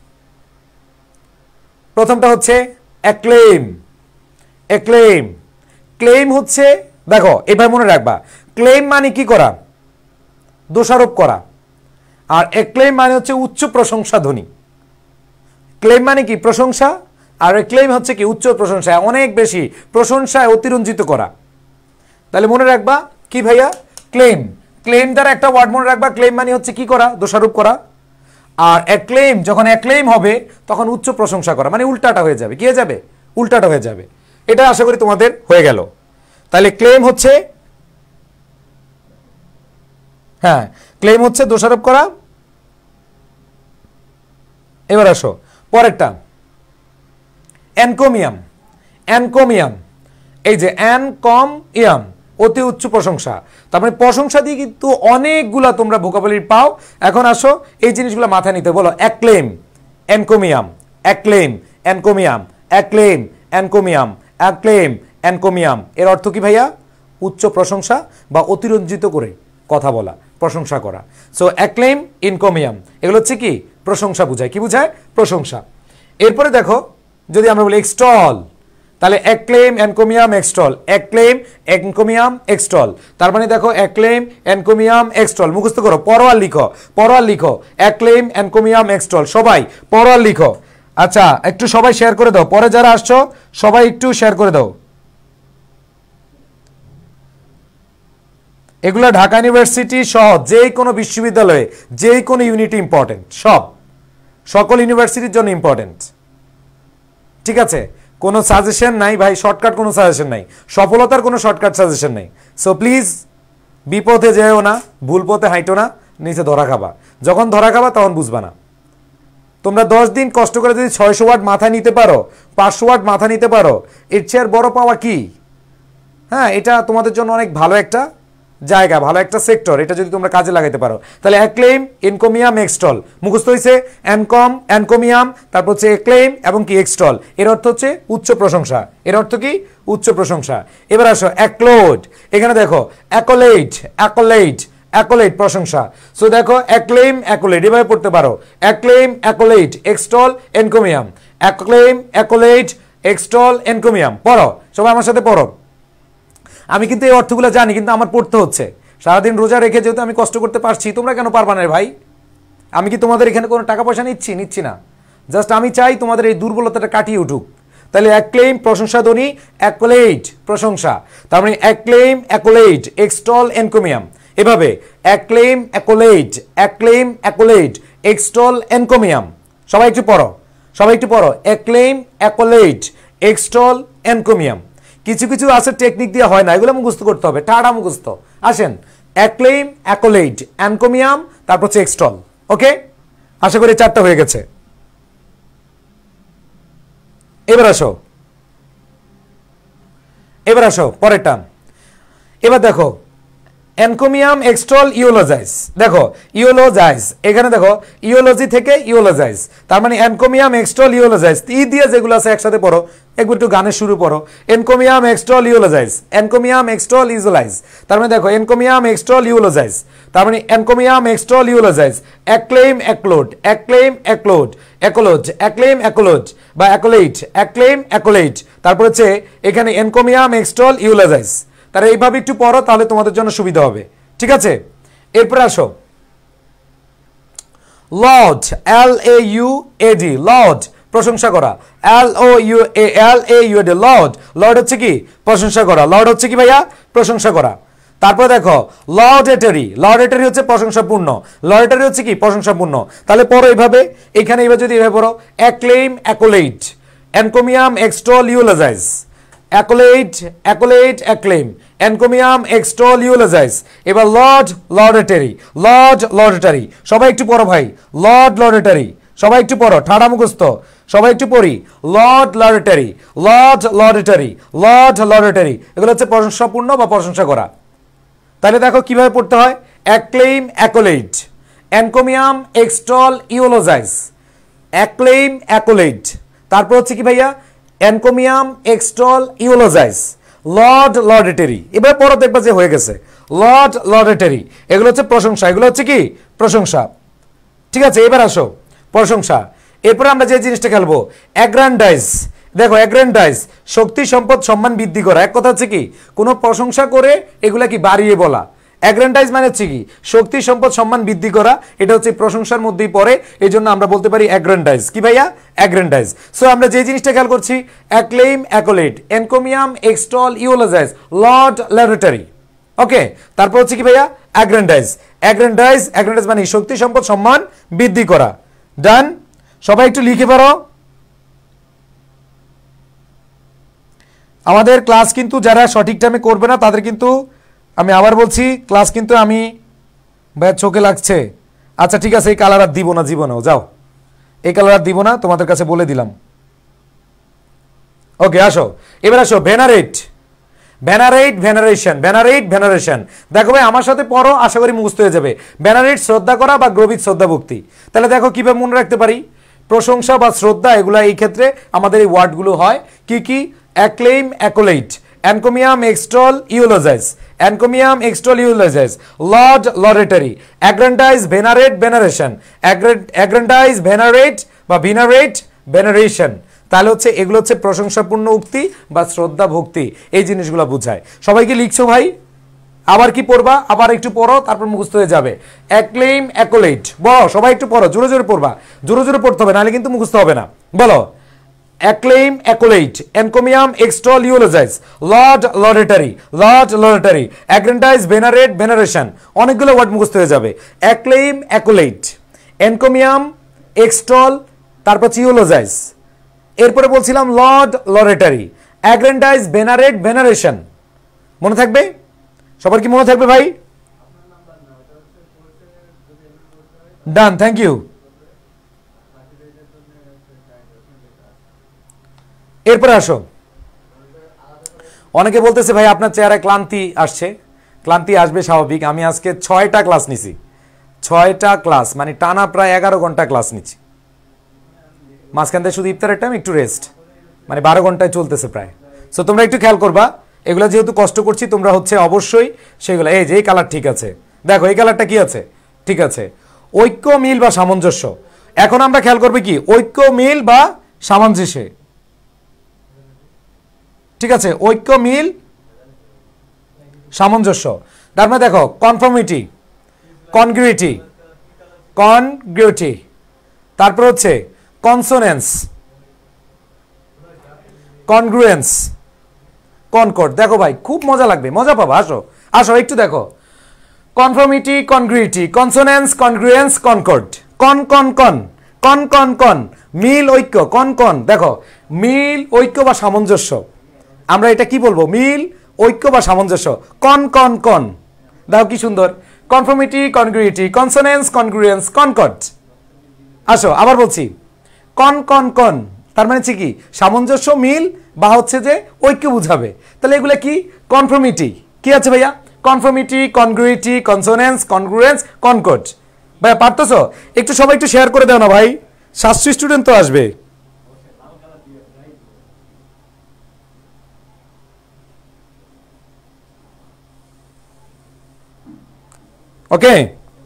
প্রথমটা হচ্ছে অ্যাক্লেম, অ্যাক্লেম, ক্লেম হচ্ছে দেখো এবার মনে রাখবা, ক্লেম মানে কি করা দোষারোপ করা, আর অ্যাক্লেম মানে হচ্ছে উচ্চ প্রশংসা ধ্বনি। ক্লেম মানে কি প্রশংসা, আর ক্লেম হচ্ছে কি উচ্চ প্রশংসা, অনেক বেশি প্রশংসায় অতিরঞ্জিত করা। তাহলে মনে রাখবা কি ভাইয়া ক্লেম, ক্লেম দ্বারা একটা ওয়ার্ড মনে রাখবা, ক্লেম মানে হচ্ছে কি করা দোষারোপ করা, আর অ্যাক্লেম যখন অ্যাক্লেম হবে তখন উচ্চ প্রশংসা করা, মানে উল্টাটা হয়ে যাবে, কি হয়ে যাবে উল্টাটা হয়ে যাবে। এটা আশা করি তোমাদের হয়ে গেল। তাহলে ক্লেম হচ্ছে, হ্যাঁ ক্লেম হচ্ছে দোষারোপ করা। এবার আসো পরেরটা এনকোমিয়াম, এনকোমিয়াম, এই যে এনকমিয়াম অতি উচ্চ প্রশংসা, তার মানে প্রশংসা দিয়ে কিন্তু অনেকগুলা তোমরা ভোকাবুলারি পাও। এখন আসো এই জিনিসগুলো মাথায় নিতে, বলো acclaim, encomium, acclaim, encomium, acclaim, encomium, acclaim, encomium. এর অর্থ কি ভাইয়া? উচ্চ প্রশংসা বা অতিরঞ্জিত করে কথা বলা, প্রশংসা করা। সো অ্যাক্লেম, এনকোমিয়াম এগুলো হচ্ছে কি প্রশংসা বুঝায়, কি বুঝায় প্রশংসা। এরপরে দেখো যদি আমরা বলি এক্সটল, তাহলে অ্যাক্লেম, এনকোমিয়াম, এক্সটল, অ্যাক্লেম, এনকোমিয়াম, এক্সটল। তার মানে দেখো অ্যাক্লেম, এনকোমিয়াম, এক্সটল মুখস্থ করো, পরোয়ার লিখো, পরোয়ার লিখো, অ্যাক্লেম, এনকোমিয়াম, এক্সটল, সবাই পরোয়ার লিখো। আচ্ছা একটু সবাই শেয়ার করে দাও, পরে যারা আসছো সবাই একটু শেয়ার করে দাও। এগুলো ঢাকা ইউনিভার্সিটি সহ যে কোনো বিশ্ববিদ্যালয়ে যে কোনো ইউনিটি ইম্পর্টেন্ট, সব সকল ইউনিভার্সিটির জন্য ইম্পর্টেন্ট। ঠিক আছে, কোনো সাজেশন নাই ভাই, শর্টকাট কোনো সাজেশন নাই, সফলতার কোনো শর্টকাট সাজেশন নাই। সো প্লিজ বিপথে যেও না, ভুল পথে হাঁটো না, নিচে ধরা খাবা। যখন ধরা খাবা তখন বুঝবা না। তোমরা 10 দিন কষ্ট করে যদি 600 ওয়াট মাথা নিতে পারো, 500 ওয়াট মাথা নিতে পারো, এর চেয়ে বড় পাওয়া কি? হ্যাঁ, এটা তোমাদের জন্য অনেক ভালো একটা জায়গা, ভালো একটা সেক্টর। এটা যদি তোমরা কাজে লাগাইতে পারো, তাহলে অ্যাক্লেইম, এনকোমিয়াম, এক্সটল মুখস্থ হয়েছে। এনকোমিয়াম, তারপর হচ্ছে অ্যাক্লেইম এবং কি এক্সটল, এর অর্থ হচ্ছে উচ্চ প্রশংসা। এর অর্থ কি? উচ্চ প্রশংসা। এবার আসো অ্যাক্লোড, এখানে দেখো অ্যাকোলেট, অ্যাকোলেট, অ্যাকোলেট প্রশংসা। সো দেখো অ্যাক্লেইম, অ্যাকোলেট এভাবে পড়তে পারো, অ্যাক্লেইম, অ্যাকোলেট, এক্সটল, এনকোমিয়াম, অ্যাক্লেইম, অ্যাকোলেট, এক্সটল, এনকোমিয়াম। পড়ো সবাই আমার সাথে পড়ো। আমি কিন্তু এই অর্থগুলো জানি, কিন্তু আমার পড়তে হচ্ছে। সারাদিন রোজা রেখে যেহেতু আমি কষ্ট করতে পারছি, তোমরা কেন পারবা না ভাই? আমি কি তোমাদের এখানে কোনো টাকা পয়সা নিচ্ছি না। জাস্ট আমি চাই তোমাদের এই দুর্বলতাটা কাটিয়ে উঠুক। তাহলে অ্যাক্লেইম প্রশংসাধ্বনি, অ্যাকোলেট প্রশংসা, তার মানে অ্যাক্লেইম, অ্যাকোলেট, এক্সটল, এনকোমিয়াম। এভাবে অ্যাক্লেইম, অ্যাকোলেট, অ্যাক্লেইম, অ্যাকোলেট, এক্সটল, এনকোমিয়াম। সবাই একটু পড়ো, সবাই একটু পড়ো। Acclaim, accolade, extol, encomium. কিছু কিছু আছে টেকনিক দিয়ে হয় না, এগুলো মুখস্থ করতে হবে, ঠাড়া মুখস্থ। আসেন, অ্যাক্লেইম, অ্যাকোলেট, এনকোমিয়াম, তারপর হচ্ছে এক্সটল। ওকে, আশা করি 4টা হয়ে গেছে। এবার আসো, এবার আসো পরেরটা। এবার দেখো এনকোমিয়াম, এক্সটল, ইওলজাইজ। দেখো ইওলজাইজ, এখানে দেখো ইওলজি থেকে ইওলজাইজ, তার মানে এনকোমিয়াম, এক্সটল, ইওলজাইজ। ই দিয়ে যেগুলো আছে একসাথে পড়ো, একবার একটু গানের শুরু পড়ো। এনকোমিয়াম, এক্সটল, ইওলজাইজ, এনকোমিয়াম, এক্সটল, ইওলজাইজ। তার মানে দেখো এনকোমিয়াম, এক্সটল, ইওলজাইজ, তার মানে এনকোমিয়াম, এক্সটল, ইওলজাইজ। অ্যাক্লেইম, অ্যাক্লোড, অ্যাক্লেইম, অ্যাক্লোড, অ্যাকোলোজ, অ্যাক্লেইম, অ্যাকোলোজ বা অ্যাকোলেট, অ্যাক্লেইম, অ্যাকোলেট। তারপর হচ্ছে এখানে এনকোমিয়াম, এক্সটল, ইওলজাইজ। তারা এইভাবে একটু পড়ো, তাহলে তোমাদের জন্য সুবিধা হবে। ঠিক আছে, এরপরে আসো লর্ড, LAUAD, লর্ড প্রশংসা করা, LOUAD, লর্ড। লর্ড হচ্ছে কি? প্রশংসা করা। লর্ড হচ্ছে কি ভাইয়া? প্রশংসা করা। তারপর দেখো লর্ডেটারি, লর্ডেটারি হচ্ছে প্রশংসাপূর্ণ, লর্ডেটারি হচ্ছে কি? প্রশংসাপূর্ণ। তাহলে পড়ো এইভাবে, এখানে এবার যদি এভাবে পড়ো acclaim, accolade, encomium, extol, eulogize, accolade, accolade, acclaim, encomium, extol, eulogize. এবার লর্ড, লর্ডেটারি, লর্ড, লর্ডেটারি। সবাই একটু পড়ো ভাই, লর্ড, লর্ডেটারি। সবাই একটু পড়ো, ঠাড়া মুখস্থ, সবাই একটু পড়ি। Laud, laudatory, laud, laudatory, laud, laudatory. এগুলো হচ্ছে প্রশংসাপূর্ণ বা প্রশংসা করা। তাহলে দেখো কিভাবে পড়তে হয়। অ্যাক্লেইম, অ্যাকোলেট, এনকোমিয়াম, এক্সটল, ইওলজাইজ, অ্যাক্লেইম, অ্যাকোলেট, তারপর হচ্ছে কি ভাইয়া? Encomium, extol, eulogize, laud, laudatory. এবার পড়ো, দেখবা যে হয়ে গেছে। লর্ড, লর্ডেটারি, এগুলো হচ্ছে প্রশংসা, এগুলো হচ্ছে কি? প্রশংসা। ঠিক আছে, এবার আসো প্রশংসা। এরপরে আমরা যে জিনিসটা খেলবো অ্যাগ্রান্ডাইজ। দেখো অ্যাগ্রান্ডাইজ, শক্তি, সম্পদ, সম্মান বৃদ্ধি করা। এক কথা হচ্ছে কি? কোনো প্রশংসা করে এগুলা কি বাড়িয়ে বলা। অ্যাগ্রান্ডাইজ মানে হচ্ছে কি? শক্তি, সম্পদ, সম্মান বৃদ্ধি করা। এটা হচ্ছে প্রশংসার মধ্যেই পড়ে, এই জন্য আমরা বলতে পারি অ্যাগ্রান্ডাইজ। কি ভাইয়া? অ্যাগ্রান্ডাইজ। সো আমরা যে জিনিসটা খেয়াল করছি, অ্যাক্লেইম, accolade, encomium, extol, eulogize, laud, লর্ডেটারি। ওকে, তারপর হচ্ছে কি ভাইয়া? অ্যাগ্রান্ডাইজ। অ্যাগ্রান্ডাইজ, অ্যাগ্রান্ডাইজ মানে শক্তি, সম্পদ, সম্মান বৃদ্ধি করা। ডান, সবাই একটু লিখে পারো। আমাদের ক্লাস কিন্তু যারা সঠিক টাইমে করবে না তাদের কিন্তু আমি আবার বলছি, ক্লাস কিন্তু আমি ভাইয়া চোখে লাগছে। আচ্ছা ঠিক আছে, এই কালার আর দিব না জীবনেও, যাও এই কালার আর দিব না, তোমাদের কাছে বলে দিলাম। ওকে আসো, এবার আসো ভেনারেট, ভেনারেট, ভেনারেশন, ভেনারেট, ভেনারেশন। দেখো ভাই আমার সাথে পড়ো, আশা করি মুখস্থ হয়ে যাবে। ভেনারেট শ্রদ্ধা করা বা গভীর শ্রদ্ধা ভক্তি। তাহলে দেখো কিভাবে মনে রাখতে পারি। প্রশংসা বা শ্রদ্ধা, এগুলা এই ক্ষেত্রে আমাদের এই ওয়ার্ডগুলো হয় কি কি? অ্যাক্লেইম, accolade, encomium, extol, ইওলজাইজ, এনকোমিয়াম, extol, eulogize, laud, laudatory, aggrandize, venerate, ভেনারেশন, অ্যাগ্রান্ডাইজ, ভেনারেট বা ভিনারেট, ভেনারেশন। তাহলে হচ্ছে এগুলো হচ্ছে প্রশংসাপূর্ণ উক্তি বা শ্রদ্ধা ভক্তি, এই জিনিসগুলো বোঝায়। সবাইকে লিখছো ভাই? আবার কি পড়বা? আবার একটু পড়ো, তারপর মুখস্থ হয়ে যাবে। অ্যাক্লেইম, অ্যাকোলেট, বলো সবাই একটু পড়ো, জোরে জোরে পড়বা, জোরে জোরে পড়তে হবে, নাহলে কিন্তু মুখস্থ হবে না। বলো acclaim, accolade, encomium, extol, eulogize, laud, laudatory, laud, laudatory, aggrandize, venerate, veneration. অনেকগুলো ওয়ার্ড মুখস্থ হয়ে যাবে। অ্যাক্লেইম, অ্যাকোলেট, এনকোমিয়াম, এক্সটল, তারপর ইওলজাইজ, এরপরে বলছিলাম লর্ড লরেটারি, অ্যাগ্রেন্ডাইজ, ভেনারেট, ভেনারেশন। মনে থাকবে? সবার কি মনে থাকবে ভাই? Done, thank you. এরপরে আসো, অনেকে বলতেছে ভাই আপনার চেহারায় ক্লান্তি আসছে। ক্লান্তি আসবে, স্বাভাবিক। আমি আজকে 6টা ক্লাস নিছি, 6টা ক্লাস, মানে টানা প্রায় 11 ঘন্টা ক্লাস নিচ্ছি। মাঝখান থেকে শুধু ইফতারের টাইম একটু রেস্ট, মানে 12 ঘন্টায় চলতেছে প্রায়। সো তোমরা একটু খেয়াল করবা, এগুলো যেহেতু কষ্ট করছি তোমরা হচ্ছে অবশ্যই সেগুলো, এই যে এই কালার ঠিক আছে, দেখো এই কালারটা কি আছে, ঠিক আছে। ঐক্য, মিল বা সামঞ্জস্য। এখন আমরা খেয়াল করবে কি, ঐক্য, মিল বা সামঞ্জস্য, ঠিক আছে, ঐক্য, মিল, সামঞ্জস্য। তার মানে দেখো কনফর্মিটি, কনগ্রুইটি, কনগ্রুইটি, তারপর হচ্ছে কনসোনেন্স, কনগ্রুয়েন্স, কনকর্ড। দেখো ভাই খুব মজা লাগবে, মজা পাবো, আসো আসো একটু দেখো। Conformity, congruity, consonance, congruence, concord. Con con con, con con কন, মিল, ঐক্য, কন কন। দেখো মিল, ঐক্য বা সামঞ্জস্য, আমরা এটা কি বলবো, মিল, ঐক্য বা সামঞ্জস্য। কন কন কন, দেখো কি সুন্দর। Conformity, congruity, consonance, congruence, concord. আসো আবার বলছি, কন কন কন, তার মানে কি সামঞ্জস্য, মিল বা হচ্ছে যে ঐক্য বুঝাবে। তাহলে এগুলো কি, কনফর্মিটি, কি আছে ভাইয়া, conformity, congruity, consonance, congruence, concord. ভাইয়া পারতেছো? একটু সবাই একটু শেয়ার করে দাও না ভাই, 700 স্টুডেন্ট তো আসবে। ওকে,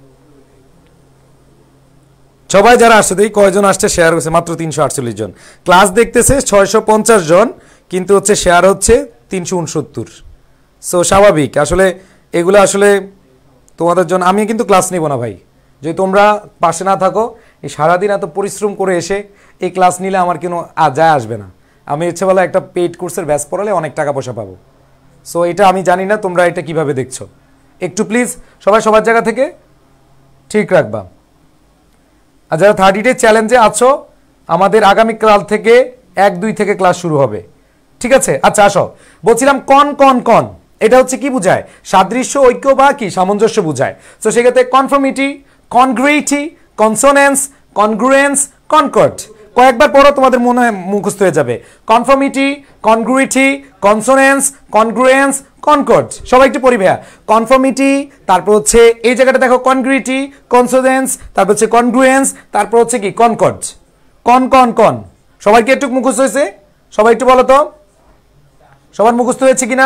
সবাই যারা আসছে, দেখি কয়জন আসছে, শেয়ার হচ্ছে মাত্র 348 জন। ক্লাস দেখতেছে 650 জন, কিন্তু হচ্ছে শেয়ার হচ্ছে 369। সো স্বাভাবিক, আসলে এগুলো আসলে তোমাদের জন্য। আমি কিন্তু ক্লাস নিব না ভাই, যদি তোমরা পাশে না থাকো, এই সারাদিন এত পরিশ্রম করে এসে এই ক্লাস নিলে আমার কোনো যায় আসবে না। আমি ইচ্ছে বলে একটা পেইড কোর্সের ব্যাচ পড়ালে অনেক টাকা পয়সা পাবো। সো এটা আমি জানি না তোমরা এটা কিভাবে দেখছো, একটু প্লিজ সবাই সবার জায়গা থেকে ঠিক রাখবা। আর যারা 30 ডে চ্যালেঞ্জে আছো, আমাদের আগামীকাল থেকে 1-2 থেকে ক্লাস শুরু হবে, ঠিক আছে। আচ্ছা আসো, বলছিলাম কন কন কন, এটা হচ্ছে কি বুঝায়, সাদৃশ্য, ঐক্য বা কি সামঞ্জস্য বুঝায়। তো সেক্ষেত্রে conformity, congruity, consonance, congruence, concord. কয়েকবার পড়ো, তোমাদের মনে হয় মুখস্থ হয়ে যাবে। Conformity, congruity, consonance, congruence, concord. সবাই একটু পড়ি ভাইয়া। কনফর্মিটি, তারপর হচ্ছে এই জায়গাটা দেখো কনগ্রুইটি, কনসোনেন্স, তারপর হচ্ছে কনগ্রুয়েন্স, তারপর হচ্ছে কি কনকর্ড। কন কন কন, সবাইকে একটু মুখস্থ হয়েছে? সবাই একটু বলো তো, সবার মুখস্থ হয়েছে কিনা?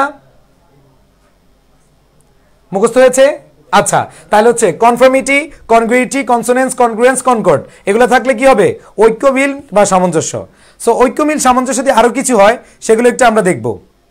মুখস্থ হয়েছে? আচ্ছা, তাহলে হচ্ছে conformity, congruity, consonance, congruence, concord, এগুলো থাকলে কি হবে, ঐক্য, মিল বা সামঞ্জস্য। সো ঐক্য, মিল, সামঞ্জস্য দিয়ে আরো কিছু হয়, সেগুলো একটু আমরা দেখব।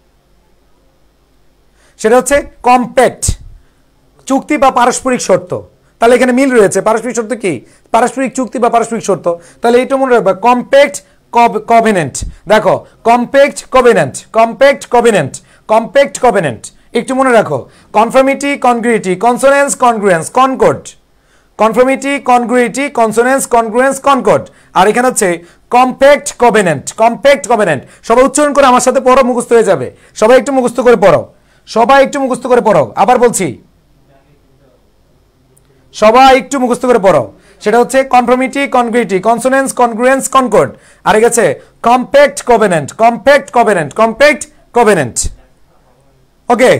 সেটা হচ্ছে কম্প্যাক্ট, চুক্তি বা পারস্পরিক শর্ত। তাহলে এখানে মিল রয়েছে, পারস্পরিক শর্ত কি, পারস্পরিক চুক্তি বা পারস্পরিক শর্ত। তাহলে এইটা মনে রাখবে, কম্প্যাক্ট কভেনেন্ট। দেখো compact covenant, compact covenant, compact covenant, একটু মনে রাখো। Conformity, congruity, consonance, congruence, concord. Conformity, congruity, consonance, congruence, concord. আর এখানে হচ্ছে কম্প্যাক্ট কভেনেন্ট, কম্প্যাক্ট কভেনেন্ট। সবাই উচ্চারণ করে আমার সাথে পড়ো, মুখস্থ হয়ে যাবে। সবাই একটু মুখস্থ করে পড়ো, সবাই একটু মুখস্থ করে পড়ো। আবার বলছি, সবাই একটু মুখস্থ করে পড়ো। সেটা হচ্ছে conformity, congruity, consonance, congruence, concord. আর গেছে compact covenant, compact covenant, compact covenant. Okay,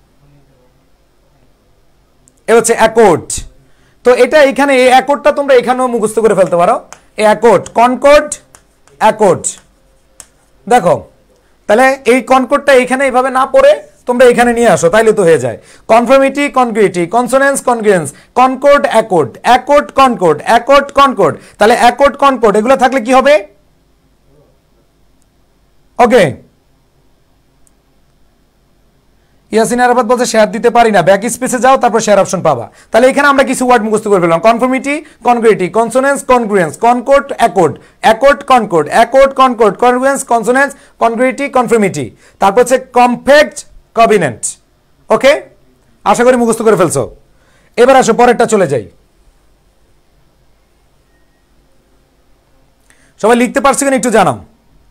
এ হচ্ছে অ্যাকর্ড। তো এটা এখানে এই অ্যাকর্ডটা তোমরা এখানেও মুখস্থ করে ফেলতে পারো। এই অ্যাকর্ড, কনকর্ড, অ্যাকর্ড। দেখো তাহলে এই কনকর্ডটা এখানে এইভাবে না পড়ে তোমরা এখানে নিয়ে আসো, তাইলে তো হয়ে যায়। Conformity, congruity, consonance, congruence, concord, accord, accord, concord, accord, concord. তাহলে অ্যাকর্ড, কনকর্ড এগুলো থাকলে কি হবে? ওকে, ইয়াসিন আরাফাত বলছে শেয়ার দিতে পারি না, ব্যাক স্পেসে যাও, তারপর শেয়ার অপশন পাবা। তাহলে এখানে আমরা কিছু ওয়ার্ড মুখস্থ করে ফেললাম। Conformity, congruity, consonance, congruence, concord, accord, accord, concord, accord, concord, congruence, consonance, congruity, conformity. তারপর হচ্ছে কম্প্যাক্ট কভেনেন্ট। ওকে, আশা করি মুখস্থ করে ফেলছো। এবার আসো পরেরটা চলে যাই। সবাই লিখতে পারছো কিনা একটু জানাও।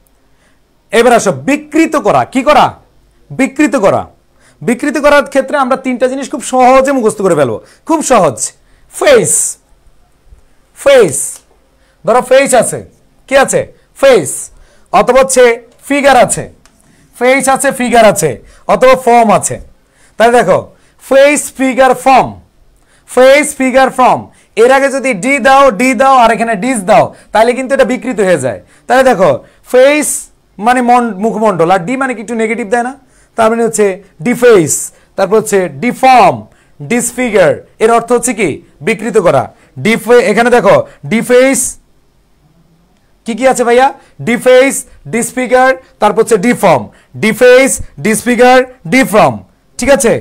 এবার আসো বিকৃত করা, কি করা? বিকৃত করা। বিকৃত করার ক্ষেত্রে আমরা তিনটা জিনিস খুব সহজে মুখস্থ করে ফেলবো, খুব সহজ। ফেস, ফেস, ধরো ফেস আছে, কি আছে? ফেস। অথবা হচ্ছে ফিগার আছে, ফেস আছে ফিগার আছে, অথবা ফর্ম আছে। তাহলে দেখো face figure form, face figure form, এর আগে যদি ডি দাও আর এখানে ডিস দাও তাহলে কিন্তু এটা বিকৃত হয়ে যায়। তাহলে দেখো ফেস মানে মুখমণ্ডল, আর ডি মানে কি একটু নেগেটিভ দেয় না, তার মানে হচ্ছে ডিফেস, তারপর হচ্ছে ডিফর্ম, ডিসফিগার, এর অর্থ হচ্ছে কি? বিকৃত করা। এখানে দেখো ডিফেস কি কি আছে ভাইয়া? ডিফেস, ডিসফিগার, তারপর হচ্ছে ডিফর্ম, ডিফেস, ডিসফিগার, ডিফর্ম, ঠিক আছে?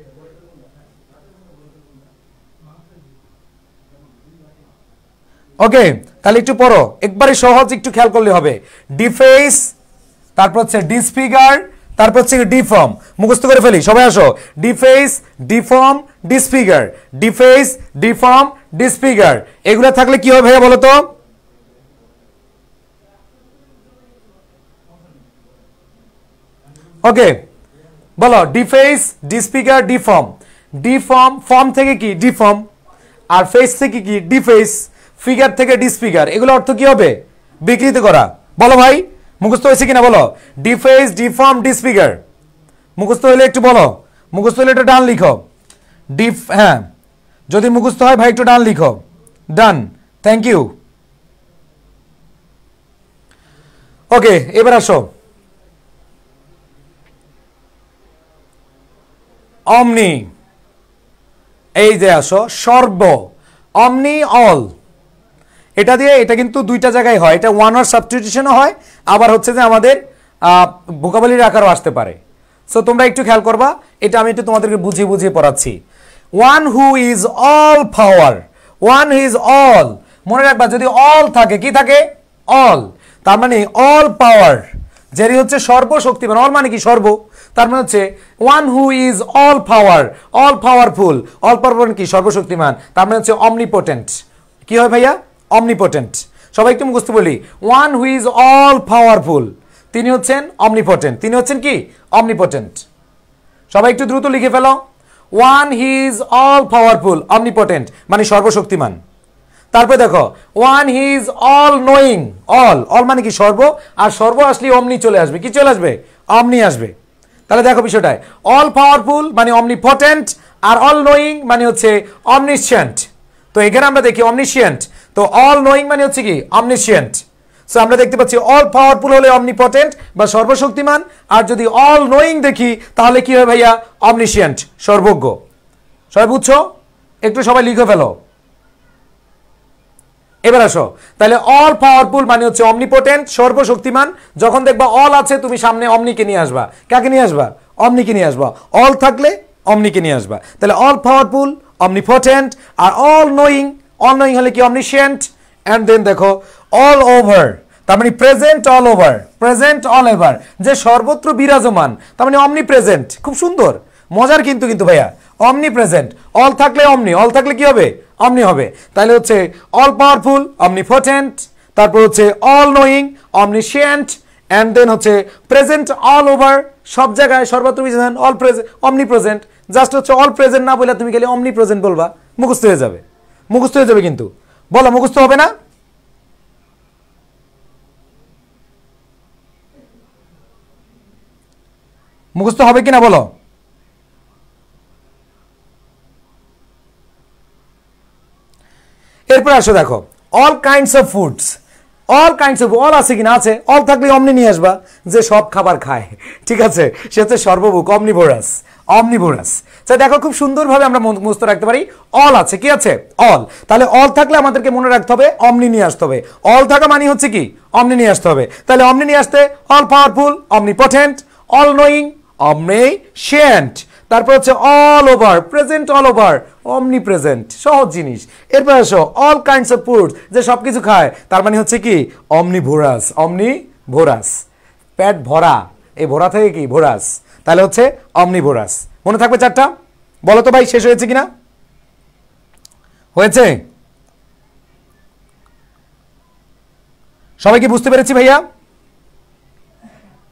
ওকে, তাহলে একটু পড়ো, একবারে সহজ, একটু খেয়াল করলে হবে। ডিফেস, তারপর হচ্ছে ডিসফিগার, তারপর হচ্ছে ডিফর্ম। মুখস্থ করে ফেলি, সবাই আসো। Deface, deform, disfigure, deface, deform, disfigure, এগুলো থাকলে কি হবে ভাইয়া বলো তো? ওকে বলো, deface, disfigure, deform. Deform, form থেকে কি? ডিফর্ম, আর ফেস থেকে কি? ডিফেস, ফিগার থেকে ডিসফিগার, এগুলো অর্থ কি হবে? বিকৃত করা। বলো ভাই, মুখস্থ হয়েছে কিনা বলো? Deface, deform, disfigure. মুখস্থ হলে একটু বলো, মুখস্থ হলে একটু ডান লিখো। হ্যাঁ, যদি মুখস্থ হয় ভাই একটু ডান লিখো। ডান, থ্যাংক ইউ। ওকে, এবার আসো অমনি, এই যে আসো সর্ব, অমনি অল, এটা দিয়ে, এটা কিন্তু দুইটা জায়গায় হয়, এটা ওয়ান ওয়ার্ড সাবস্টিটিউশনও হয়, আবার হচ্ছে যে আমাদের ভোকাবুলারি আকারও আসতে পারে। সো তোমরা একটু খেয়াল করবা, এটা আমি একটু তোমাদেরকে বুঝিয়ে বুঝিয়ে পড়াচ্ছি। One who is all power, one who is all, মনে রাখবা যদি অল থাকে, কি থাকে? অল, তার মানে অল পাওয়ার, যেটি হচ্ছে সর্বশক্তিমান, অল মানে কি? সর্ব, তার মানে হচ্ছে one who is all power, all powerful, all powerful কি? সর্বশক্তিমান, তার মানে হচ্ছে অমনিপোটেন্ট। কি হয় ভাইয়া? অমনিপোটেন্ট। সবাই একটু মুখস্থ বলি, one who is all powerful, তিনি হচ্ছেন অমনিপোটেন্ট, তিনি হচ্ছেন কি? অমনিপোটেন্ট। সবাই একটু দ্রুত লিখে ফেলো, one he is all powerful, omnipotent মানে সর্বশক্তিমান। তারপরে দেখো one he is all knowing, all, all মানে কি? সর্ব, আর সর্ব আসলে অমনি চলে আসবে, কি চলে আসবে? অমনি আসবে। তাহলে দেখো বিষয়টা, অল পাওয়ারফুল মানে অমনিপোটেন্ট, আর অল নোয়িং মানে হচ্ছে অমনিশিয়েন্ট। তো এখানে আমরা দেখি অমনিশিয়েন্ট, তো অল নোয়িং মানে হচ্ছে কি? অমনিশিয়েন্ট। সো আমরা দেখতে পাচ্ছি অল পাওয়ারফুল হলে অমনিপোটেন্ট বা সর্বশক্তিমান, আর যদি অল নোয়িং দেখি তাহলে কি হয় ভাইয়া? অমনিশিয়েন্ট, সর্বজ্ঞ। সবাই বুঝছো? একটু সবাই লিখে ফেলো। এবার আসো, তাহলে অল পাওয়ারফুল মানে হচ্ছে অমনিপোটেন্ট, সর্বশক্তিমান। যখন দেখবা অল আছে, তুমি সামনে অমনিকে নিয়ে আসবা। কাকে নিয়ে আসবা? অমনিকে নিয়ে আসবা। অল থাকলে অমনিকে নিয়ে আসবা। তাহলে অল পাওয়ারফুল, অমনিপোটেন্ট, আর অল নোয়িং, অল নোয়িং হলে কি? অমনিশিয়েন্ট। অ্যান্ড দেন দেখো অল ওভার, তার মানে present all over, present all over, যে সর্বত্র বিরাজমান, তার মানে অমনি প্রেজেন্ট। খুব সুন্দর, মজার কিন্তু কিন্তু ভাইয়া, অমনি প্রেজেন্ট। অল থাকলে অমনি, অল থাকলে কি হবে? অমনি হবে। তাহলে হচ্ছে অল পাওয়ারফুল, অমনিপোটেন্ট, তারপর হচ্ছে all knowing, omniscient, and then হচ্ছে প্রেজেন্ট অল ওভার, সব জায়গায় সর্বত্র বিরাজমান, all present, omni present. Just হচ্ছে অল প্রেজেন্ট না বলে তুমি খালি অমনি প্রেজেন্ট বলবা, মুখস্থ হয়ে যাবে, মুখস্থ হয়ে যাবে। কিন্তু বলো, মুখস্থ হবে না? মুখস্থ হবে কিনা বলো? এরপর আসো দেখো all kinds of foods, all kinds of, all আছে কিনা? আছে, অল থাকলে অমনি নিয়ে আসবা, যে সব খাবার খায়, ঠিক আছে? সে হচ্ছে সর্বভুক, অমনিভোরাস, অমনিভোরাস। দেখো খুব সুন্দরভাবে আমরা মুখস্থ রাখতে পারি, অল আছে, কি আছে? অল। তাহলে অল থাকলে আমাদেরকে মনে রাখতে হবে অমনি নিয়ে আসতে হবে। অল থাকা মানে হচ্ছে কি? অমনি নিয়ে আসতে হবে। তাহলে অমনি নিয়ে আসতে all powerful, omnipotent, all knowing, omniscient, তারপর হচ্ছে all over, present all over, omni present. সহজ জিনিস। এরপর আসো অল কাইন্ডস অফ ফুড, যে সব কিছু খায়, তার মানে হচ্ছে কি? অমনিভোরাস, অমনিভোরাস, পেট ভরা, এই ভরা থেকে কি? ভোরাস, তাহলে হচ্ছে অমনিভোরাস। মনে থাকবে চারটা? বলো তো ভাই, শেষ হয়েছে কিনা? হয়েছে? সবাই কি বুঝতে পেরেছি ভাইয়া?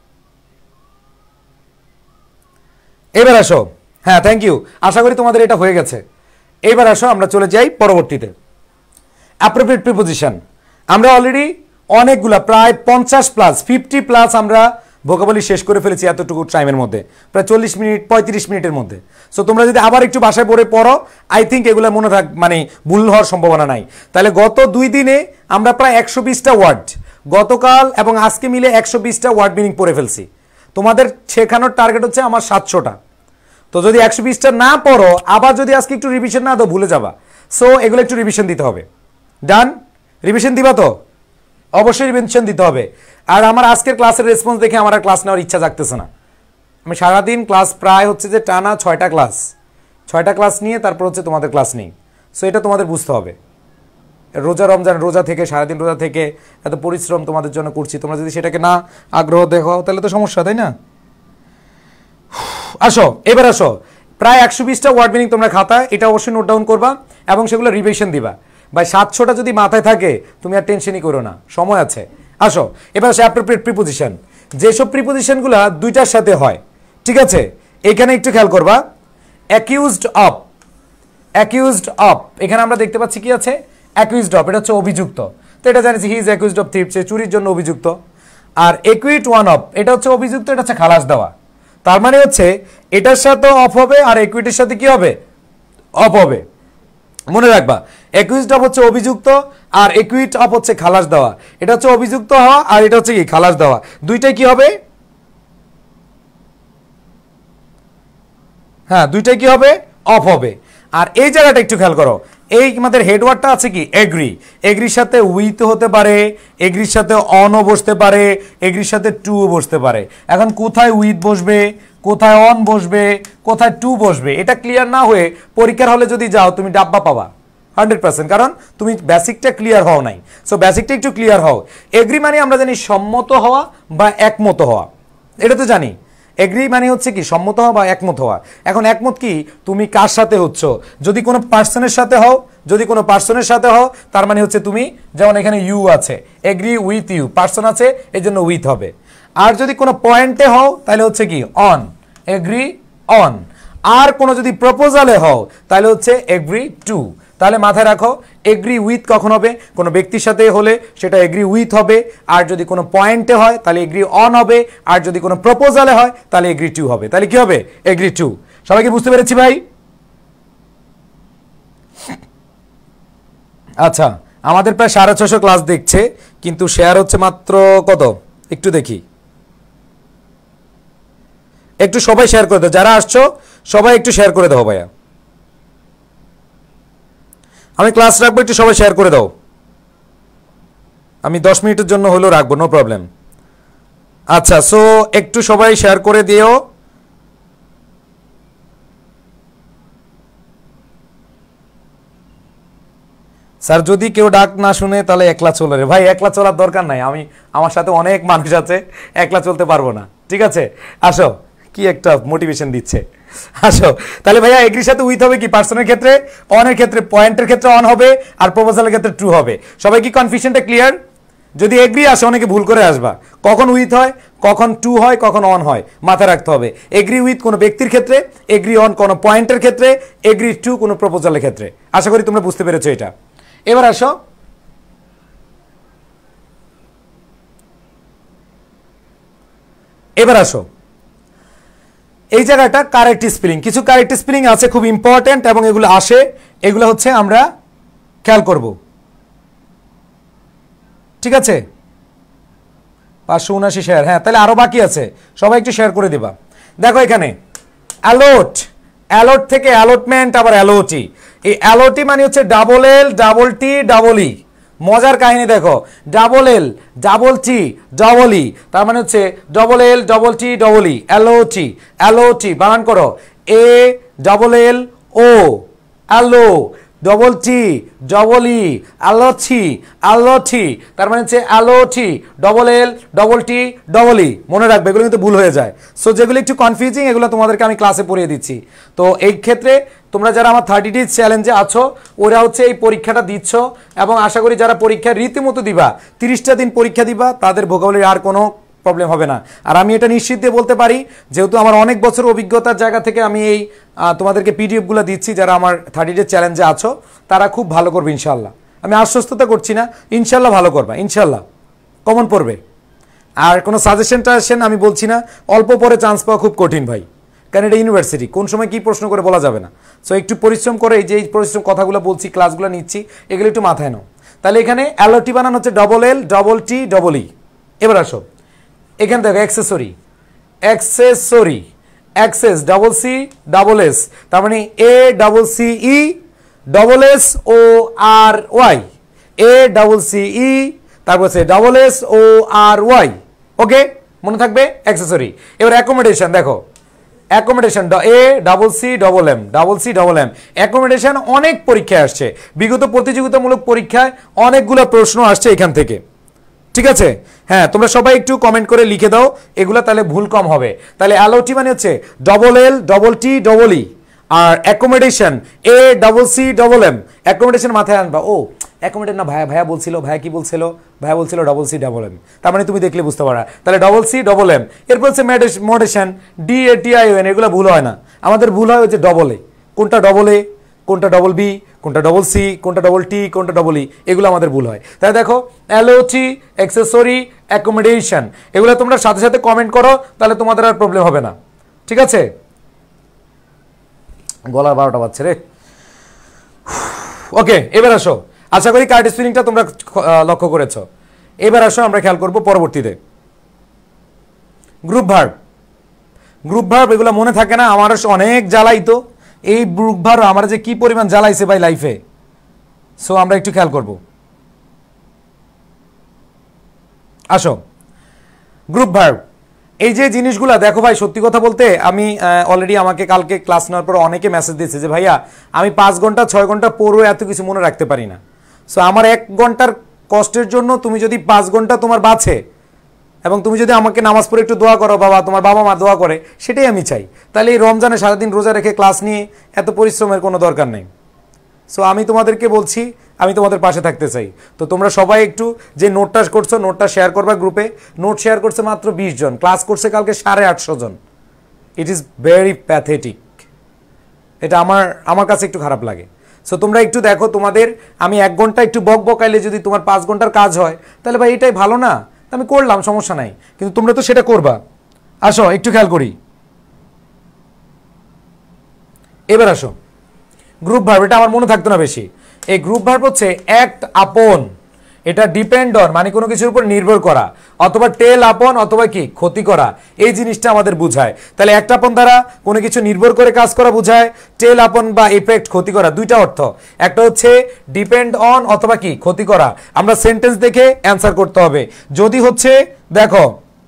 এবার আসো, হ্যাঁ থ্যাংক ইউ, আশা করি তোমাদের এটা হয়ে গেছে। এবার আসো আমরা চলে যাই পরবর্তীতে, অ্যাপ্রোপ্রিয়েট প্রিপোজিশন। আমরা অলরেডি অনেকগুলা প্রায় 50+50+ আমরা ভোকাবুলারি শেষ করে ফেলেছি এতটুকু টাইমের মধ্যে, প্রায় 40 মিনিট 35 মিনিটের মধ্যে। সো তোমরা যদি আবার একটু বাসায় পড়ো, আই থিঙ্ক এগুলো মনে থাক মানে ভুল হওয়ার সম্ভাবনা নাই। তাহলে গত 2 দিনে আমরা প্রায় 120টা ওয়ার্ড, গতকাল এবং আজকে মিলে 120টা ওয়ার্ড মিনিং পড়ে ফেলছি। তোমাদের শেখানোর টার্গেট হচ্ছে আমার 700টা। তো যদি 120টা না পড়ো, আবার যদি আজকে একটু রিভিশন না দাও ভুলে যাবা। সো এগুলো একটু রিভিশন দিতে হবে। ডান? রিভিশন দিবা তো? অবশ্যই রিভিশন দিতে হবে। আর আমার আজকের ক্লাসের রেসপন্স দেখে আমার আর ক্লাস নেওয়ার ইচ্ছা জাগতেছে না। আমি সারাদিন ক্লাস প্রায় হচ্ছে যে টানা 6টা ক্লাস নিয়ে তারপর হচ্ছে তোমাদের ক্লাস নেই। সো এটা তোমাদের বুঝতে হবে। রমজান রোজা থেকে, সারাদিন রোজা থেকে এত পরিশ্রম তোমাদের জন্য করছি, তোমরা যদি সেটাকে না আগ্রহ দেখাও তাহলে তো সমস্যা, তাই না? আসো, এবার আসো, প্রায় 120টা ওয়ার্ড মিনিং তোমরা খাতায় এটা অবশ্যই নোট ডাউন করবা এবং সেগুলো রিভিশন দিবা। ভাই 700টা যদি মাথায় থাকে তুমি আর টেনশনই করো না, সময় আছে। আসো এবার আসে অ্যাপ্রোপ্রিয়েট প্রিপোজিশন। যেসব প্রিপোজিশনগুলো দুইটার সাথে হয়, ঠিক আছে, এখানে একটু খেয়াল করবা। অ্যাকিউজড অফ, এখানে আমরা দেখতে পাচ্ছি কি আছে, অ্যাকিউজড অফ, এটা হচ্ছে অভিযুক্ত। তো এটা জানিস he is accused of thief, সে চুরির জন্য অভিযুক্ত। আর একুইট ওয়ান অফ, এটা হচ্ছে অভিযুক্ত, এটা হচ্ছে খালাস দেওয়া। তার মানে হচ্ছে এটার সাথে অফ হবে আর একুইটির সাথে কি হবে, অফ হবে। মনে রাখবা, অ্যাকিউজড অফ হচ্ছে অভিযুক্ত আর একুইট অফ হচ্ছে খালাস দেওয়া। এটা হচ্ছে অভিযুক্ত হওয়া আর এটা হচ্ছে কি খালাস দেওয়া, দুইটাই কি হবে, হ্যাঁ দুইটাই কি হবে, অফ হবে। আর এই জায়গাটা একটু খেয়াল করো, এই আমাদের হেডওয়ার্ডটা আছে কি এগ্রি, এগ্রির সাথে উইথ হতে পারে, এগ্রির সাথে অনও বসতে পারে, এগ্রির সাথে টু বসতে পারে। এখন কোথায় উইথ বসবে, কোথায় অন বসবে, কোথায় টু বসবে, এটা ক্লিয়ার না হয়ে পরীক্ষার হলে যদি যাও তুমি ডাব্বা পাবা 100%, কারণ তুমি বেসিকটা ক্লিয়ার হও নাই। সো বেসিকটা একটু ক্লিয়ার হও। এগ্রি মানে আমরা জানি সম্মত হওয়া বা একমত হওয়া, এটা তো জানি। এগ্রি মানে হচ্ছে কি সম্মত হওয়া বা একমত হওয়া। এখন একমত কি, তুমি কার সাথে হচ্ছ, যদি কোনো পার্সনের সাথে হও, যদি কোনো পার্সনের সাথে হও তার মানে হচ্ছে তুমি, যেমন এখানে ইউ আছে, এগ্রি উইথ ইউ, পার্সন আছে এই জন্য উইথ হবে। আর যদি কোনো পয়েন্টে হও তাহলে হচ্ছে কি অন, এগ্রি অন। আর কোনো যদি প্রপোজালে হও তাহলে হচ্ছে এগ্রি টু। তাহলে মাথায় রাখো, এগ্রি উইথ কখন হবে, কোনো ব্যক্তির সাথে হলে সেটা এগ্রি উইথ হবে, আর যদি কোনো পয়েন্টে হয় তাহলে এগ্রি অন হবে, আর যদি কোনো প্রপোজালে হয় তাহলে এগ্রি টু হবে। তাহলে কি হবে, এগ্রি টু। সবাইকে বুঝতে পেরেছি ভাই? আচ্ছা, আমাদের প্রায় 650 ক্লাস দেখছে, কিন্তু শেয়ার হচ্ছে মাত্র কত, একটু দেখি, একটু সবাই শেয়ার করে দাও, যারা আসছো সবাই একটু শেয়ার করে দাও ভাইয়া। আমি ক্লাস রাখবো, একটু সবাই শেয়ার করে দাও। আমি 10 মিনিটের জন্য হলেও রাখবো, নো প্রবলেম। আচ্ছা, সো একটু সবাই শেয়ার করে দিও। স্যার যদি কেউ ডাক না শুনে তাহলে একলা চলে রে ভাই, একলা চলার দরকার নাই, আমি আমার সাথে অনেক মানুষ আছে, একলা চলতে পারবো না, ঠিক আছে? আসো, কি একটা মোটিভেশন দিচ্ছে। আসো তাহলে ভাইয়া, এগ্রির সাথে উইথ হবে কি পার্সনের ক্ষেত্রে, অনের ক্ষেত্রে, পয়েন্টের ক্ষেত্রে অন হবে, আর প্রপোজালের ক্ষেত্রে ট্রু হবে। সবাই কি কনফিউশনটা ক্লিয়ার? যদি এগ্রি আসে অনেকে ভুল করে আসবা, কখন উইথ হয়, কখন টু হয়, কখন অন হয়, মাথায় রাখতে হবে। এগ্রি উইথ কোনো ব্যক্তির ক্ষেত্রে, এগ্রি অন কোনো পয়েন্টের ক্ষেত্রে, এগ্রি টু কোনো প্রপোজালের ক্ষেত্রে। আশা করি তোমরা বুঝতে পেরেছো এটা। এবার আসো, এই জায়গাটা কারেক্ট স্পেলিং, কিছু কারেক্ট স্পেলিং আছে খুব ইম্পর্টেন্ট এবং এগুলো আসে, এগুলো হচ্ছে আমরা খেয়াল করব, ঠিক আছে? 579 শেয়ার, হ্যাঁ তাহলে আরো বাকি আছে, সবাই একটু শেয়ার করে দিবা। দেখো এখানে অ্যালোট, অ্যালোট থেকে অ্যালটমেন্ট, আবার অ্যালোটি। এই অ্যালোটি মানে হচ্ছে double L double T double E. মজার কাহিনী দেখো, double L double T double E, তার মানে হচ্ছে double L double T double E, allottee. Allottee বানান করো, A double L O, allo, double T double E, allottee, allottee, তার মানে হচ্ছে allottee, double L double T double E. মনে রাখবে, এগুলো কিন্তু ভুল হয়ে যায়। সো যেগুলো একটু কনফিউজিং এগুলো তোমাদেরকে আমি ক্লাসে পড়িয়ে দিচ্ছি। তো এই ক্ষেত্রে তোমরা যারা আমার 30 ডেজ চ্যালেঞ্জে আছো, ওরা হচ্ছে এই পরীক্ষাটা দিচ্ছ, এবং আশা করি যারা পরীক্ষা রীতিমতো দিবা, 30টা দিন পরীক্ষা দিবা, তাদের ভোকাবুলারি আর কোনো প্রবলেম হবে না। আর আমি এটা নিশ্চিত দিয়ে বলতে পারি, যেহেতু আমার অনেক বছর অভিজ্ঞতার জায়গা থেকে আমি এই তোমাদেরকে পিডিএফগুলো দিচ্ছি, যারা আমার 30 ডে চ্যালেঞ্জে আছো তারা খুব ভালো করবে ইনশাল্লাহ। আমি আশ্বস্ততা করছি না, ইনশাল্লাহ ভালো করবা, ইনশাল্লাহ কমন পড়বে। আর কোনো সাজেশনটা আসেন আমি বলছি না, অল্প পরে চান্স পাওয়া খুব কঠিন ভাই, কারণ এটা ইউনিভার্সিটি, কোন সময় কি প্রশ্ন করে বলা যাবে না। সো একটু পরিশ্রম করে এই যে এই পরিশ্রম কথাগুলো বলছি, ক্লাসগুলো নিচ্ছি, এগুলো একটু মাথায় নাও। তাহলে এখানে এলওটি বানানো হচ্ছে double L double T double E. এবার আসো এখানে দেখো accessory, accessory access double C double S, তার মানে A double C E double S O R Y, A double C E তারপর হচ্ছে double S O R Y. Okay, মনে থাকবে অ্যাক্সেসরি। এবার অ্যাকোমোডেশন দেখো, accommodation A double C double M, double C double M. Accommodation অনেক পরীক্ষায় আসছে, বিগত প্রতিযোগিতামূলক পরীক্ষায় অনেকগুলো প্রশ্ন আসছে এখান থেকে, ঠিক আছে? হ্যাঁ, তোমরা সবাই একটু কমেন্ট করে লিখে দাও এগুলো, তাহলে ভুল কম হবে। তাহলে এলওটি মানে হচ্ছে double L double T double E, আর accommodation A double C double M. Accommodation মাথায় আনবা, ও অ্যাকোমোডেট না ভাইয়া, ভাইয়া বলছিল, ভাইয়া কি বলছিল, ভাইয়া বলছিল ডবল সি ডবল এম, তার মানে তুমি দেখলে বুঝতে পারা। তাহলে ডবল সি ডবল এম, এরপর হচ্ছে modation D A T I N, এগুলো ভুল হয় না, আমাদের ভুল হয় হচ্ছে ডবল এ, কোনটা ডবল এ, কোনটা ডবল বি, কোনটা ডবল সি, কোনটা ডবল টি, কোনটা ডবল ই, এগুলো আমাদের ভুল হয়। তাই দেখো এলওটি, অ্যাক্সেসরি, অ্যাকোমোডেশন, এগুলো তোমরা সাথে সাথে কমেন্ট করো, তাহলে তোমাদের আর প্রবলেম হবে না, ঠিক আছে? গলার 12টা বাজছে রে। ওকে, এবার আসো, আশা করি কার্ড স্পিনিংটা তোমরা লক্ষ্য করেছো। এবার আসো আমরা খেয়াল করব পরবর্তীতে গ্রুপ ভার্ব। গ্রুপ ভার্ব এগুলো মনে থাকে না, আমার অনেক জ্বালাইতো এই গ্রুপ ভার্ব, আমার যে কি পরিমাণ জ্বালাইছে ভাই লাইফে। সো আমরা একটু খেয়াল করব। আসো গ্রুপ ভার্ব, এই যে জিনিসগুলো দেখো ভাই, সত্যি কথা বলতে আমি অলরেডি আমাকে কালকে ক্লাস নেওয়ার পর অনেকে মেসেজ দিয়েছে যে ভাইয়া আমি 5 ঘন্টা 6 ঘন্টা পড়ে এত কিছু মনে রাখতে পারি না। সো আমার 1 ঘন্টার কষ্টের জন্য তুমি যদি 5 ঘন্টা তোমার বাঁচে, এবং তুমি যদি আমাকে নামাজ পড়ে একটু দোয়া করো, বাবা তোমার বাবা মা দোয়া করে, সেটাই আমি চাই। তাহলে এই রমজানে সারাদিন রোজা রেখে ক্লাস নিয়ে এত পরিশ্রমের কোনো দরকার নেই। সো আমি তোমাদেরকে বলছি, আমি তোমাদের পাশে থাকতে চাই। তো তোমরা সবাই একটু যে নোটটা করছো, নোটটা শেয়ার করবা গ্রুপে। নোট শেয়ার করছে মাত্র 20 জন, ক্লাস করছে কালকে 850 জন। ইট ইজ ভেরি প্যাথেটিক, এটা আমার কাছে একটু খারাপ লাগে। সো তোমরা একটু দেখো, তোমাদের আমি 1 ঘন্টা একটু বক বকাইলে যদি তোমার 5 ঘন্টার কাজ হয়, তাহলে ভাই এটাই ভালো না? আমি করলাম, সমস্যা নাই, কিন্তু তোমরা তো সেটা করবা। আসো একটু খেয়াল করি, এবার আসো গ্রুপ ভার্ব। এটা আমার মনে থাকতো না বেশি। এই গ্রুপ ভার্ব হচ্ছে অ্যাক্ট আপন, এটা ডিপেন্ড অন মানে কোনো কিছুর উপর নির্ভর করা, অথবা টেল আপন, অথবা কি ক্ষতি করা, এই জিনিসটা আমাদের বোঝায়। তাহলে অ্যাক্ট আপন দ্বারা কোনো কিছু নির্ভর করে কাজ করা বোঝায়, টেল আপন বা ইফেক্ট ক্ষতি করা, দুইটা অর্থ। একটা হচ্ছে ডিপেন্ড অন অথবা কি ক্ষতি করা। আমরা সেন্টেন্স দেখে অ্যান্সার করতে হবে। যদি হচ্ছে দেখো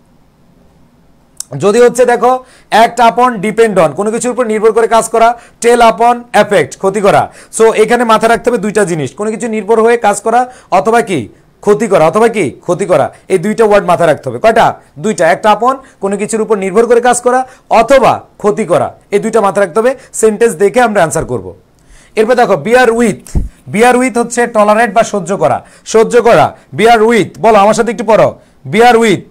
অ্যাক্ট আপন ডিপেন্ড অন কোনো কিছুর উপর নির্ভর করে কাজ করা, টেল আপন এফেক্ট ক্ষতি করা। সো এখানে মাথায় রাখতে হবে দুইটা জিনিস, কোনো কিছু নির্ভর হয়ে কাজ করা অথবা কি ক্ষতি করা, অথবা কি ক্ষতি করা, এই দুইটা ওয়ার্ড মাথায় রাখতে হবে। কয়টা? দুইটা। অ্যাক্ট আপন কোনো কিছুর উপর নির্ভর করে কাজ করা, অথবা ক্ষতি করা, এই দুইটা মাথায় রাখতে হবে। সেন্টেন্স দেখে আমরা অ্যান্সার করব। এরপর দেখো বিয়ার উইথ। বিয়ার উইথ হচ্ছে টলারেট বা সহ্য করা, সহ্য করা। বিয়ার উইথ, বলো আমার সাথে একটু পড়ো, বিয়ার উইথ।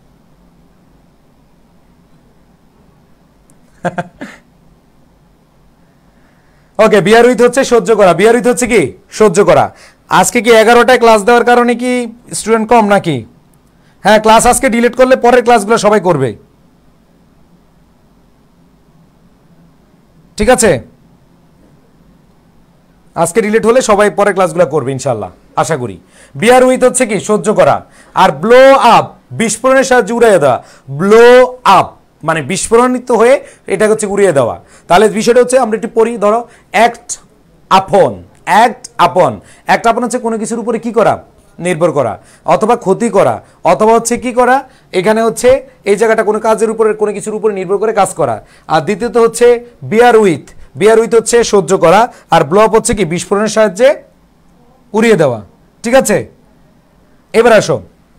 ওকে, বিয়ার উইথ হচ্ছে সহ্য করা। বিয়ার উইথ হচ্ছে কি সহ্য করা। আজকে কি 11টায় ক্লাস দেওয়ার কারণে কি স্টুডেন্ট কম নাকি? হ্যাঁ, ক্লাস আজকে ডিলিট করলে পরের ক্লাসগুলো সবাই করবে, ঠিক আছে? আজকে ডিলিট হলে সবাই পরের ক্লাসগুলো করবে ইনশাল্লাহ, আশা করি। বিয়ার উইথ হচ্ছে কি সহ্য করা। আর ব্লো আপ, বিস্ফোরণের সাহায্যে উড়িয়ে দেওয়া। ব্লো আপ মানে বিস্ফোরণিত হয়ে এটা হচ্ছে উড়িয়ে দেওয়া। তাহলে বিষয়টা হচ্ছে আমরা একটু পড়ি। ধরো অ্যাক্ট আপন, অ্যাক্ট আপন। অ্যাক্ট আপন হচ্ছে কোনো কিছুর উপরে কি করা, নির্ভর করা, অথবা ক্ষতি করা, অথবা হচ্ছে কি করা, এখানে হচ্ছে এই জায়গাটা কোনো কাজের উপরে কোনো কিছুর উপরে নির্ভর করে কাজ করা। আর দ্বিতীয়ত হচ্ছে বিয়ার উইথ। বিয়ার উইথ হচ্ছে সহ্য করা, আর ব্লো আপ হচ্ছে কি বিস্ফোরণের সাহায্যে উড়িয়ে দেওয়া, ঠিক আছে? এবার আসো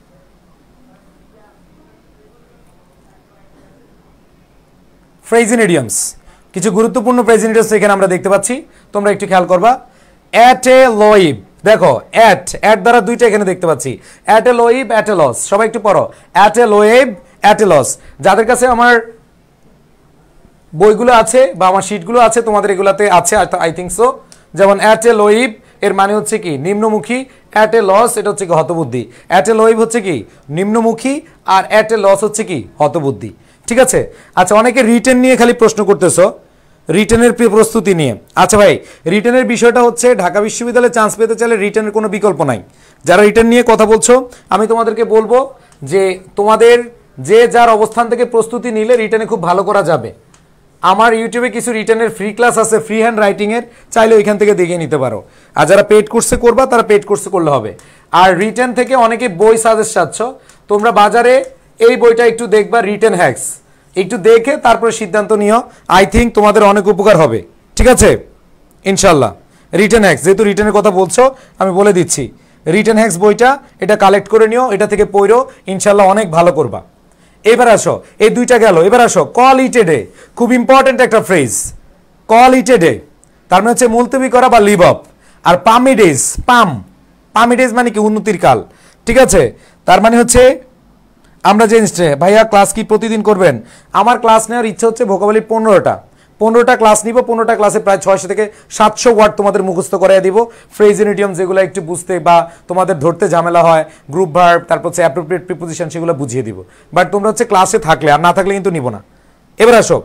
ফ্রেজ এন্ড ইডিয়মস। কিছু গুরুত্বপূর্ণ ফ্রেজ এন্ড ইডিয়মস এখানে আমরা দেখতে পাচ্ছি, তোমরা একটু খেয়াল করবা। অ্যাট এ লইভ, দেখো অ্যাট দ্বারা দুইটা এখানে দেখতে পাচ্ছি, at a low ebb at a loss. সবাই একটু পড়ো, at a low ebb at a loss. যাদের কাছে আমার বইগুলো আছে বা আমার শিটগুলো আছে, তোমাদের এগুলাতে আছে আই থিঙ্ক সো। যেমন অ্যাট এ লোয়েব এর মানে হচ্ছে কি নিম্নমুখী, অ্যাট এ লস এটা হচ্ছে কি হতবুদ্ধি। অ্যাট এ লোয়েব হচ্ছে কি নিম্নমুখী আর অ্যাট এ লস হচ্ছে কি হতবুদ্ধি। ঠিক আছে? আচ্ছা, অনেকে রিটেন নিয়ে খালি প্রশ্ন করতেছো, রিটেনের প্রস্তুতি নিয়ে। আচ্ছা ভাই, রিটেনের বিষয়টা হচ্ছে ঢাকা বিশ্ববিদ্যালয়ে চান্স পেতে চাইলে রিটেনের কোনো বিকল্প নাই। যারা রিটেন নিয়ে কথা বলছো, আমি তোমাদেরকে বলবো যে তোমাদের যে যার অবস্থান থেকে প্রস্তুতি নিলে রিটেনে খুব ভালো করা যাবে। আমার ইউটিউবে কিছু রিটেনের ফ্রি ক্লাস আছে, ফ্রি হ্যান্ড রাইটিংয়ের, চাইলে ওইখান থেকে দেখে নিতে পারো। আর যারা পেড কোর্সে করবা তারা পেড কোর্সে করলে হবে। আর রিটেন থেকে অনেকে বই সাজেস্ট চাচ্ছ, তোমরা বাজারে এই বইটা একটু দেখবা, রিটেন হ্যাক্স, একটু দেখে তারপরে সিদ্ধান্ত নিও। আই থিঙ্ক তোমাদের অনেক উপকার হবে। ঠিক আছে? ইনশাল্লাহ। রিটেন হ্যাক্স, যেহেতু রিটেনের কথা বলছো আমি বলে দিচ্ছি, রিটেন হ্যাক্স বইটা এটা কালেক্ট করে নিও, এটা থেকে পড়ো, ইনশাল্লাহ অনেক ভালো করবা। এবার আসো, এই দুইটা গেল, এবার আসো কল ইট এ ডে। খুব ইম্পর্টেন্ট একটা ফ্রেজ, কল ইট এ ডে। তার মানে হচ্ছে মুলতবি করা বা লিভ আপ। আর পামিডেজ, পামিডেজ মানে কি উন্নতির কাল। ঠিক আছে? তার মানে হচ্ছে আমরা যে ভাইয়া ক্লাস কি প্রতিদিন করবেন? আমার ক্লাস নেওয়ার ইচ্ছা হচ্ছে ভোকাবুলারি 15টা ক্লাস নিব। 15টা ক্লাসে প্রায় 600 থেকে 700 ওয়ার্ড তোমাদের মুখস্থ করাই দিব। ফ্রেজ এন্ড ইডিয়ম যেগুলো একটু বুঝতে বা তোমাদের ধরতে ঝামেলা হয়, গ্রুপ ভার্ব, তারপর হচ্ছে অ্যাপ্রোপ্রিয়েট প্রিপোজিশন, সেগুলো বুঝিয়ে দিব। বাট তোমরা হচ্ছে ক্লাসে থাকলে, আর না থাকলে কিন্তু নিব না। এবার আসো,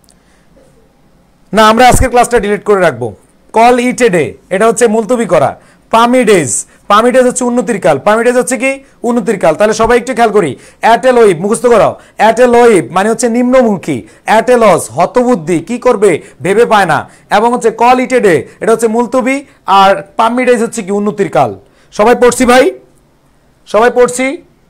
না আমরা আজকের ক্লাসটা ডিলিট করে রাখবো। কল ইট এ ডে এটা হচ্ছে মুলতবি করা। পামিডেজ, পামিডেজ হচ্ছে উন্নতির কাল। পামিডেজ হচ্ছে কি উন্নতির কাল। তাহলে সবাই একটু খেয়াল করি, অ্যাট এ লোয়েব মুখস্থ করাও। অ্যাট এ লোয়েব মানে হচ্ছে নিম্নমুখী, অ্যাট এ লস হতবুদ্ধি, কি করবে ভেবে পায় না, এবং হচ্ছে কল ইট এ ডে এটা হচ্ছে মুলতবি, আর পামিডেজ হচ্ছে কি উন্নতির কাল। সবাই পড়ছি ভাই? সবাই পড়ছি?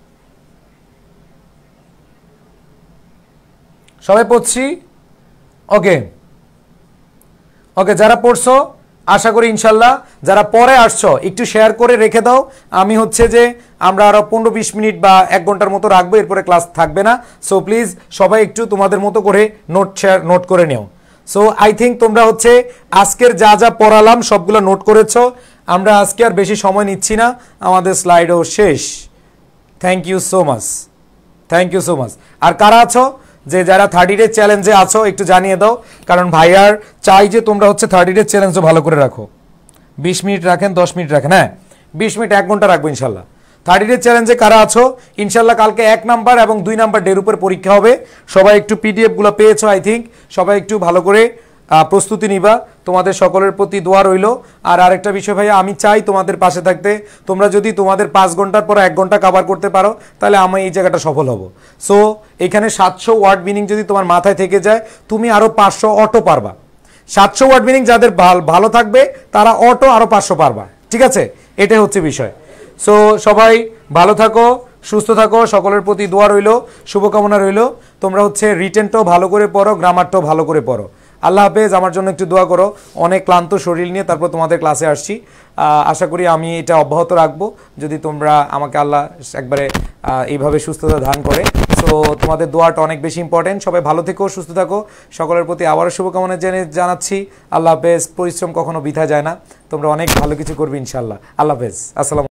সবাই পড়ছি? ওকে ওকে, যারা পড়ছো আশা করি ইনশাল্লাহ, যারা পরে আসছো একটু শেয়ার করে রেখে দাও। আমি হচ্ছে যে আমরা আরো 15-20 মিনিট বা 1 ঘন্টার মতো রাখবো, এরপরে ক্লাস থাকবে না। সো প্লিজ সবাই একটু তোমাদের মতো করে নোট করে নিও। সো আই থিঙ্ক তোমরা হচ্ছে আজকের যা যা পড়ালাম সবগুলো নোট করেছো। আমরা আজকে আর বেশি সময় নিচ্ছি না, আমাদের স্লাইডও শেষ। Thank you so much, thank you so much. আর কারা আছো যে যারা 30 ডে চ্যালেঞ্জে আছো একটু জানিয়ে দাও, কারণ ভাইয়ার চাই যে তোমরা হচ্ছে 30 ডে চ্যালেঞ্জও ভালো করে রাখো। 20 মিনিট রাখেন, 10 মিনিট রাখেন, হ্যাঁ 20 মিনিট 1 ঘন্টা রাখবো ইনশাল্লাহ। 30 ডে চ্যালেঞ্জে কারা আছো ইনশাল্লাহ, কালকে 1 নাম্বার এবং 2 নাম্বার ডের উপর পরীক্ষা হবে। সবাই একটু পিডিএফ গুলো পেয়েছো আই থিঙ্ক, সবাই একটু ভালো করে প্রস্তুতি নিবা। তোমাদের সকলের প্রতি দোয়া রইল। আর আরেকটা বিষয় ভাইয়া, আমি চাই তোমাদের পাশে থাকতে। তোমরা যদি তোমাদের 5 ঘন্টার পর 1 ঘন্টা কভার করতে পারো, তাহলে আমি এই জায়গাটা সফল হব। সো এখানে 700 ওয়ার্ড মিনিং যদি তোমার মাথায় থেকে যায়, তুমি আরো 500 অটো পারবা। 700 ওয়ার্ড মিনিং যাদের ভালো থাকবে তারা অটো আরো 500 পারবা। ঠিক আছে? এটাই হচ্ছে বিষয়। সো সবাই ভালো থাকো, সুস্থ থাকো, সকলের প্রতি দোয়া রইল, শুভকামনা রইল। তোমরা হচ্ছে রিটেনটাও ভালো করে পড়ো, গ্রামারটাও ভালো করে পড়ো। আল্লাহ হাফেজ। আমার জন্য একটু দোয়া করো। অনেক ক্লান্ত শরীর নিয়ে তারপর তোমাদের ক্লাসে আসছি। আশা করি আমি এটা অব্যাহত রাখবো যদি তোমরা আমাকে আল্লাহ একবারে এইভাবে সুস্থতা দান করে। সো তোমাদের দোয়াটা অনেক বেশি ইম্পর্টেন্ট। সবাই ভালো থেকো, সুস্থ থাকো। সকলের প্রতি আবারও শুভকামনা জানাচ্ছি। আল্লাহ হাফেজ। পরিশ্রম কখনো বৃথা যায় না, তোমরা অনেক ভালো কিছু করবে ইনশাল্লাহ। আল্লাহ হাফেজ। আসসালাম।